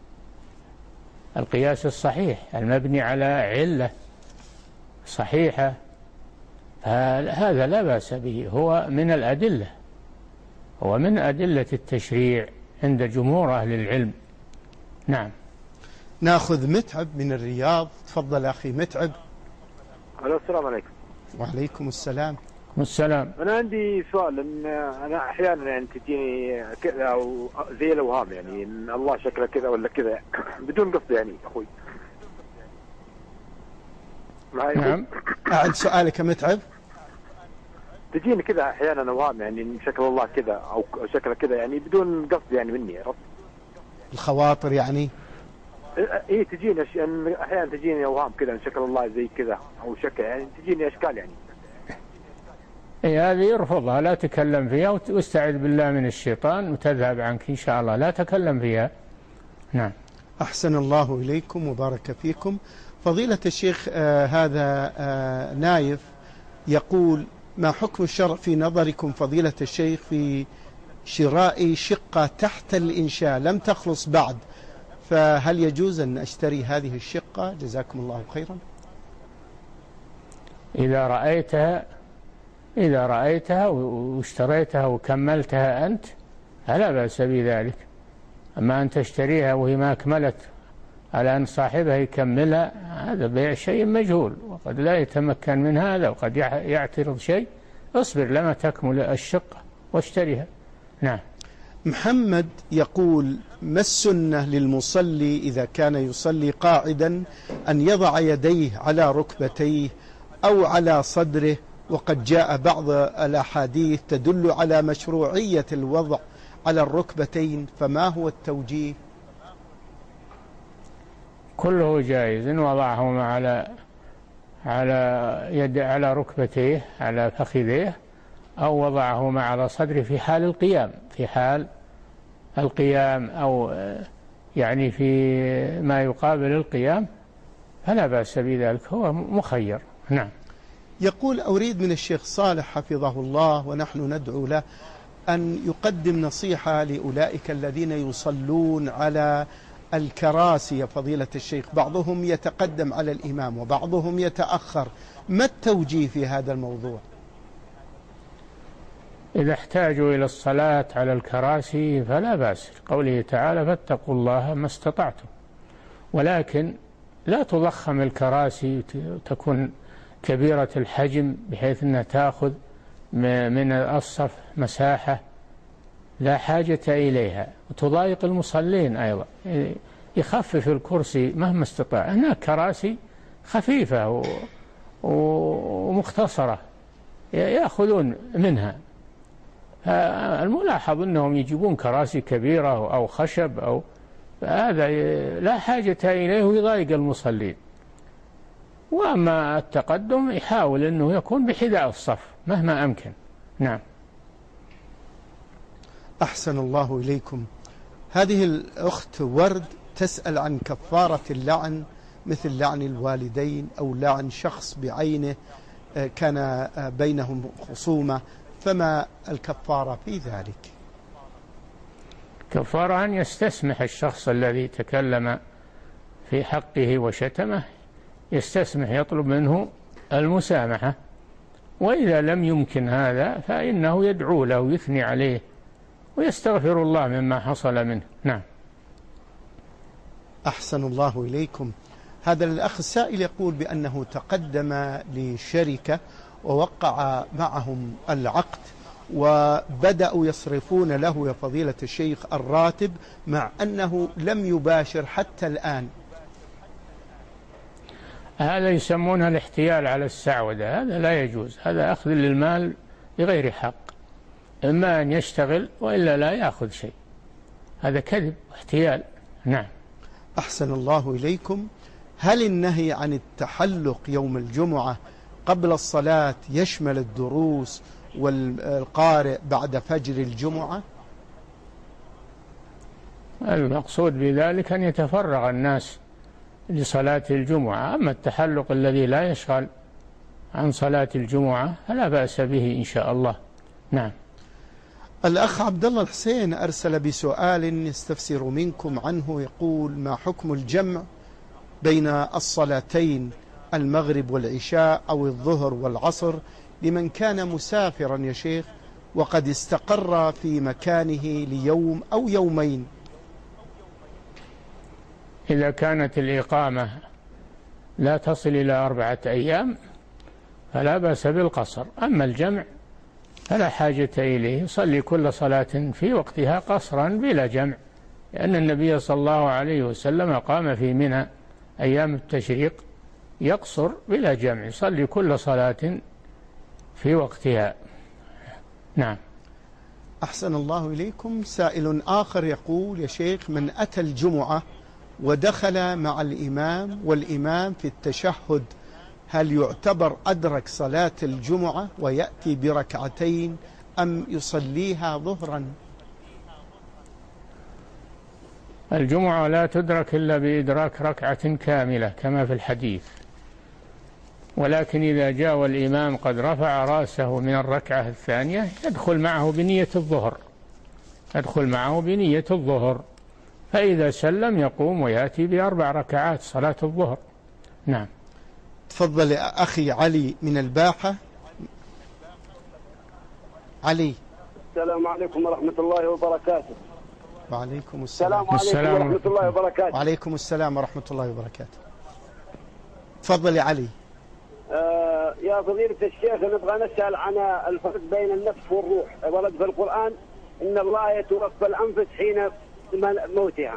القياس الصحيح المبني على علة صحيحة هذا لا بأس به، هو من الأدلة، هو من أدلة التشريع عند جمهور أهل العلم. نعم. ناخذ متعب من الرياض. تفضل أخي متعب. السلام عليكم. وعليكم السلام. والسلام. أنا عندي سؤال، إن أنا أحيانا يعني تجيني كذا أو زي الأوهام، يعني إن الله شكله كذا ولا كذا بدون قصد يعني أخوي. نعم. أعد سؤالك يا متعب. تجيني كذا أحيانا أوهام، يعني إن شكل الله كذا أو شكله كذا يعني بدون قصد يعني مني، عرفت؟ الخواطر يعني. إيه تجيني أحيانا تجيني أوهام كذا إن شكل الله زي كذا أو شكل، يعني تجيني أشكال يعني. إيه هذه يرفضها، لا تكلم فيها واستعذ بالله من الشيطان وتذهب عنك إن شاء الله، لا تكلم فيها. نعم. أحسن الله إليكم وبارك فيكم. فضيلة الشيخ، آه هذا آه نايف يقول: ما حكم الشرع في نظركم فضيلة الشيخ في شراء شقة تحت الإنشاء لم تخلص بعد، فهل يجوز أن أشتري هذه الشقة؟ جزاكم الله خيرا. إذا رأيتها إذا رأيتها واشتريتها وكملتها أنت فلا بأس بذلك. أما أن تشتريها وهي ما أكملت على أن صاحبها يكملها، هذا بيع شيء مجهول وقد لا يتمكن من هذا وقد يعترض شيء. اصبر لما تكمل الشقة واشتريها. نعم. محمد يقول: ما السنة للمصلي إذا كان يصلي قاعدا أن يضع يديه على ركبتيه أو على صدره، وقد جاء بعض الأحاديث تدل على مشروعية الوضع على الركبتين، فما هو التوجيه؟ كله جائز، إن وضعهما على على يد على ركبتيه على فخذيه أو وضعهما على صدره في حال القيام في حال القيام أو يعني في ما يقابل القيام فلا بأس بذلك، هو مخير. نعم. يقول: أريد من الشيخ صالح حفظه الله ونحن ندعو له أن يقدم نصيحة لأولئك الذين يصلون على الكراسي يا فضيلة الشيخ، بعضهم يتقدم على الإمام وبعضهم يتأخر، ما التوجيه في هذا الموضوع؟ إذا احتاجوا إلى الصلاة على الكراسي فلا بأس، قوله تعالى: فاتقوا الله ما استطعتم، ولكن لا تضخم الكراسي تكون كبيرة الحجم بحيث أنها تأخذ من الصف مساحة لا حاجة إليها، وتضايق المصلين أيضا. يخفف الكرسي مهما استطاع. هناك كراسي خفيفة ومختصرة يأخذون منها. الملاحظ أنهم يجيبون كراسي كبيرة أو خشب أو هذا لا حاجة إليه ويضايق المصلين. وأما التقدم يحاول أنه يكون بحذاء الصف مهما أمكن. نعم. أحسن الله إليكم. هذه الأخت ورد تسأل عن كفارة اللعن، مثل لعن الوالدين أو لعن شخص بعينه كان بينهم خصومة، فما الكفارة في ذلك؟ كفارة أن يستسمح الشخص الذي تكلم في حقه وشتمه، يستسمح، يطلب منه المسامحة، وإذا لم يمكن هذا فإنه يدعو له ويثني عليه ويستغفر الله مما حصل منه. نعم. أحسن الله إليكم. هذا الأخ السائل يقول بأنه تقدم لشركة ووقع معهم العقد وبدأوا يصرفون له يا فضيلة الشيخ الراتب مع أنه لم يباشر حتى الآن. هذا يسمونه الاحتيال على السعودة، هذا لا يجوز، هذا أخذ للمال بغير حق، إما أن يشتغل وإلا لا يأخذ شيء، هذا كذب واحتيال. نعم. أحسن الله إليكم. هل النهي عن التحلق يوم الجمعة قبل الصلاة يشمل الدروس والقارئ بعد فجر الجمعة؟ المقصود بذلك أن يتفرغ الناس لصلاة الجمعة، أما التحلق الذي لا يشغل عن صلاة الجمعة فلا بأس به إن شاء الله. نعم. الأخ عبد الله الحسين أرسل بسؤال يستفسر منكم عنه، يقول: ما حكم الجمع بين الصلاتين المغرب والعشاء أو الظهر والعصر لمن كان مسافرا يا شيخ وقد استقر في مكانه ليوم أو يومين؟ إذا كانت الإقامة لا تصل إلى أربعة أيام فلا بأس بالقصر، أما الجمع فلا حاجة إليه، يصلي كل صلاة في وقتها قصرا بلا جمع، لأن النبي صلى الله عليه وسلم قام في منى أيام التشريق يقصر بلا جمع، يصلي كل صلاة في وقتها. نعم. أحسن الله إليكم. سائل آخر يقول: يا شيخ، من أتى الجمعة ودخل مع الإمام والإمام في التشهد هل يعتبر أدرك صلاة الجمعة ويأتي بركعتين أم يصليها ظهرا؟ الجمعة لا تدرك إلا بإدراك ركعة كاملة كما في الحديث، ولكن إذا جاء والإمام قد رفع رأسه من الركعة الثانية يدخل معه بنية الظهر، يدخل معه بنية الظهر، فإذا سلم يقوم ويأتي بأربع ركعات صلاة الظهر. نعم. تفضل أخي علي من الباحة. علي. السلام عليكم ورحمة الله وبركاته. وعليكم السلام. السلام عليكم ورحمة الله وبركاته. وعليكم السلام ورحمة الله وبركاته. تفضل يا علي. آه يا فضيلة الشيخ، نبغى نسأل عن الفرق بين النفس والروح. ورد في القرآن إن الله يتوفى الأنفس حين موتها،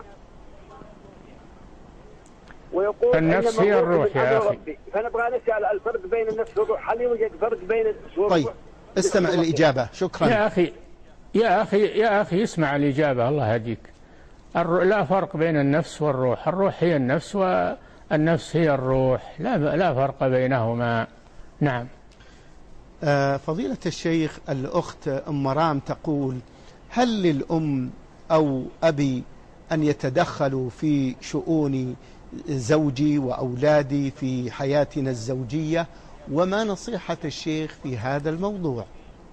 ويقول النفس هي الروح يا أخي. فنبغى نسأل الفرق بين النفس والروح، هل يوجد فرق بين النفس والروح؟ طيب استمع الإجابة. شكرا يا أخي. يا أخي يا أخي اسمع الإجابة الله يهديك. لا فرق بين النفس والروح، الروح هي النفس والنفس هي الروح، لا لا فرق بينهما. نعم. آه فضيلة الشيخ، الأخت أم مرام تقول: هل للأم أو أبي أن يتدخلوا في شؤون زوجي وأولادي في حياتنا الزوجية، وما نصيحة الشيخ في هذا الموضوع؟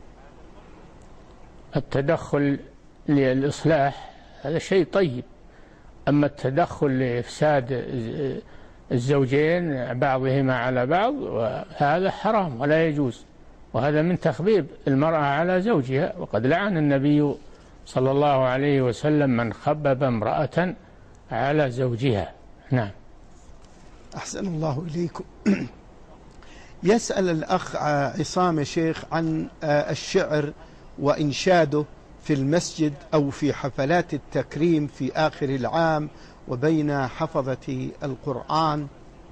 التدخل للإصلاح هذا شيء طيب، أما التدخل لإفساد الزوجين بعضهما على بعض هذا حرام ولا يجوز، وهذا من تخبيب المرأة على زوجها، وقد لعن النبي صلى الله عليه وسلم من خبب امرأة على زوجها. نعم. أحسن الله إليكم. يسأل الأخ عصام يا شيخ عن الشعر وإنشاده في المسجد أو في حفلات التكريم في آخر العام وبين حفظة القرآن.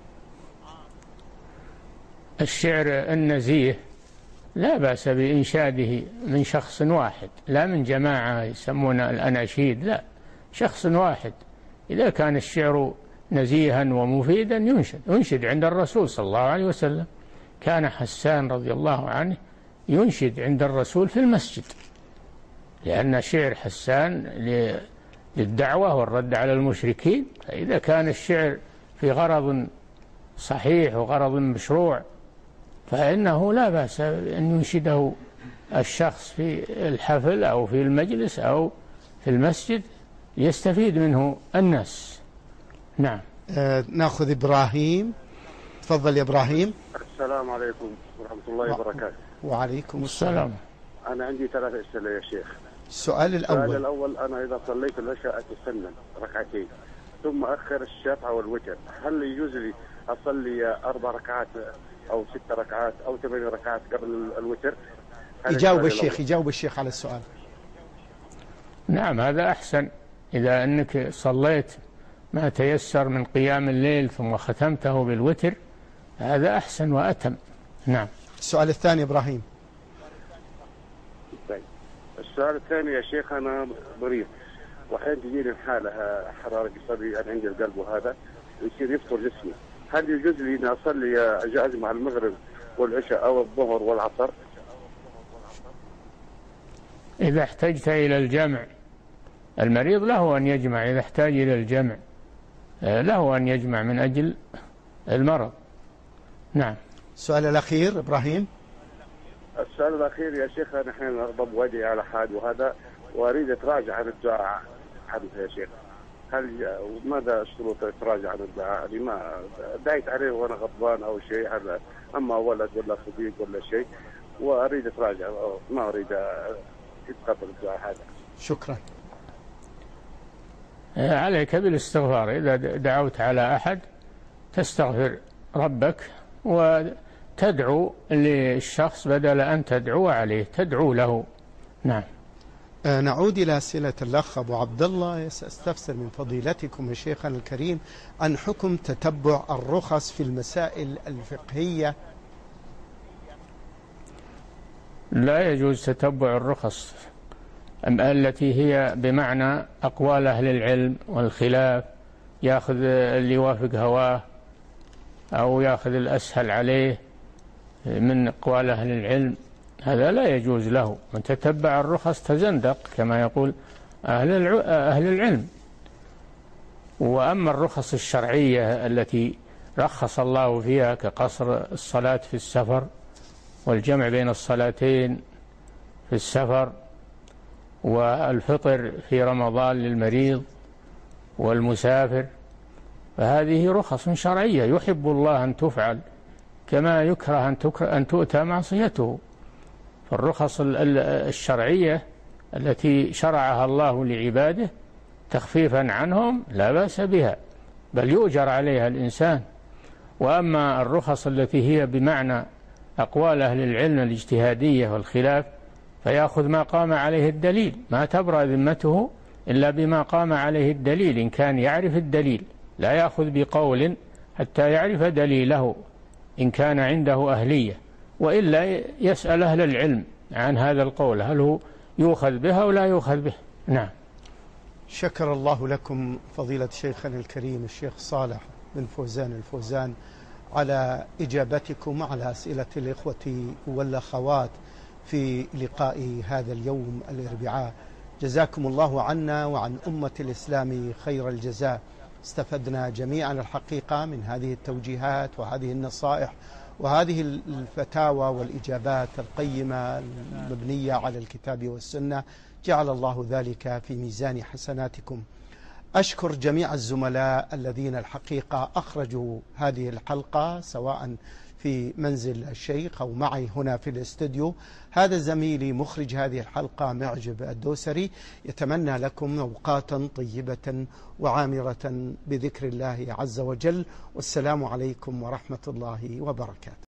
الشعر النزيه لا بأس بإنشاده من شخص واحد، لا من جماعة يسمون الأناشيد، لا، شخص واحد. إذا كان الشعر نزيها ومفيدا ينشد ينشد عند الرسول صلى الله عليه وسلم. كان حسان رضي الله عنه ينشد عند الرسول في المسجد، لأن شعر حسان للدعوة والرد على المشركين. فإذا كان الشعر في غرض صحيح وغرض مشروع فإنه لا بأس أن ينشده الشخص في الحفل أو في المجلس أو في المسجد ليستفيد منه الناس. نعم. آه ناخذ إبراهيم. تفضل يا إبراهيم. السلام عليكم ورحمة الله وبركاته. وعليكم السلام. أنا عندي ثلاث أسئلة يا شيخ. السؤال الأول. السؤال الأول، أنا إذا صليت العشاء أتسنن ركعتين ثم أخر الشفع والوتر، هل يجوز لي أصلي أربع ركعات أو ست ركعات أو ثمان ركعات قبل الوتر؟ يجاوب الشيخ يجاوب الشيخ على السؤال. نعم، هذا أحسن. إذا أنك صليت ما تيسر من قيام الليل ثم ختمته بالوتر هذا أحسن وأتم. نعم. السؤال الثاني إبراهيم. طيب. السؤال الثاني يا شيخ، أنا مريض وأحيانا تجيني حالة حرارة قصدي أنا عندي القلب وهذا يصير يفطر جسمي، هل يجوز لي أن أصلي جائز مع المغرب والعشاء أو الظهر والعصر؟ إذا احتجت إلى الجمع، المريض له أن يجمع، إذا احتاج إلى الجمع له أن يجمع من أجل المرض. نعم. السؤال الأخير إبراهيم. السؤال الأخير يا شيخ، أنا أحيانا أغضب وجهي على حال وهذا وأريد أتراجع عن الدعاء عنه يا شيخ، هل وماذا الشروط أتراجع عن الدعاء؟ يعني ما دعيت عليه وأنا غضبان أو شيء، هذا أما ولد ولا صديق ولا شيء، وأريد أتراجع ما أريد أتقبل الدعاء هذا. شكرا. عليك بالاستغفار، إذا دعوت على أحد تستغفر ربك وتدعو للشخص بدل أن تدعو عليه، تدعو له. نعم. آه نعود إلى أسئلة الأخ أبو عبد الله. يستفسر من فضيلتكم يا شيخنا الكريم عن حكم تتبع الرخص في المسائل الفقهية. لا يجوز تتبع الرخص التي هي بمعنى أقوال أهل العلم والخلاف، يأخذ اللي يوافق هواه أو يأخذ الأسهل عليه من أقوال أهل العلم، هذا لا يجوز له. من تتبع الرخص تزندق كما يقول أهل أهل العلم. وأما الرخص الشرعية التي رخص الله فيها كقصر الصلاة في السفر والجمع بين الصلاتين في السفر والفطر في رمضان للمريض والمسافر، فهذه رخص شرعية يحب الله أن تفعل كما يكره أن, أن تؤتى معصيته. فالرخص الشرعية التي شرعها الله لعباده تخفيفا عنهم لا بأس بها، بل يؤجر عليها الإنسان. وأما الرخص التي هي بمعنى أقوال أهل العلم الاجتهادية والخلاف فيأخذ ما قام عليه الدليل، ما تبرأ ذمته إلا بما قام عليه الدليل، إن كان يعرف الدليل، لا يأخذ بقول حتى يعرف دليله إن كان عنده أهلية، وإلا يسأل أهل العلم عن هذا القول هل هو يؤخذ به أو لا يؤخذ به. نعم. شكر الله لكم فضيلة شيخنا الكريم الشيخ صالح بن فوزان الفوزان على إجابتكم على أسئلة الإخوة والأخوات في لقاء هذا اليوم الأربعاء. جزاكم الله عنا وعن أمة الإسلام خير الجزاء. استفدنا جميعا الحقيقة من هذه التوجيهات وهذه النصائح وهذه الفتاوى والإجابات القيمة المبنية على الكتاب والسنة جعل الله ذلك في ميزان حسناتكم. أشكر جميع الزملاء الذين الحقيقة أخرجوا هذه الحلقة سواء في منزل الشيخ أو معي هنا في الاستوديو. هذا زميلي مخرج هذه الحلقة معجب الدوسري، يتمنى لكم أوقاتا طيبة وعامرة بذكر الله عز وجل، والسلام عليكم ورحمة الله وبركاته.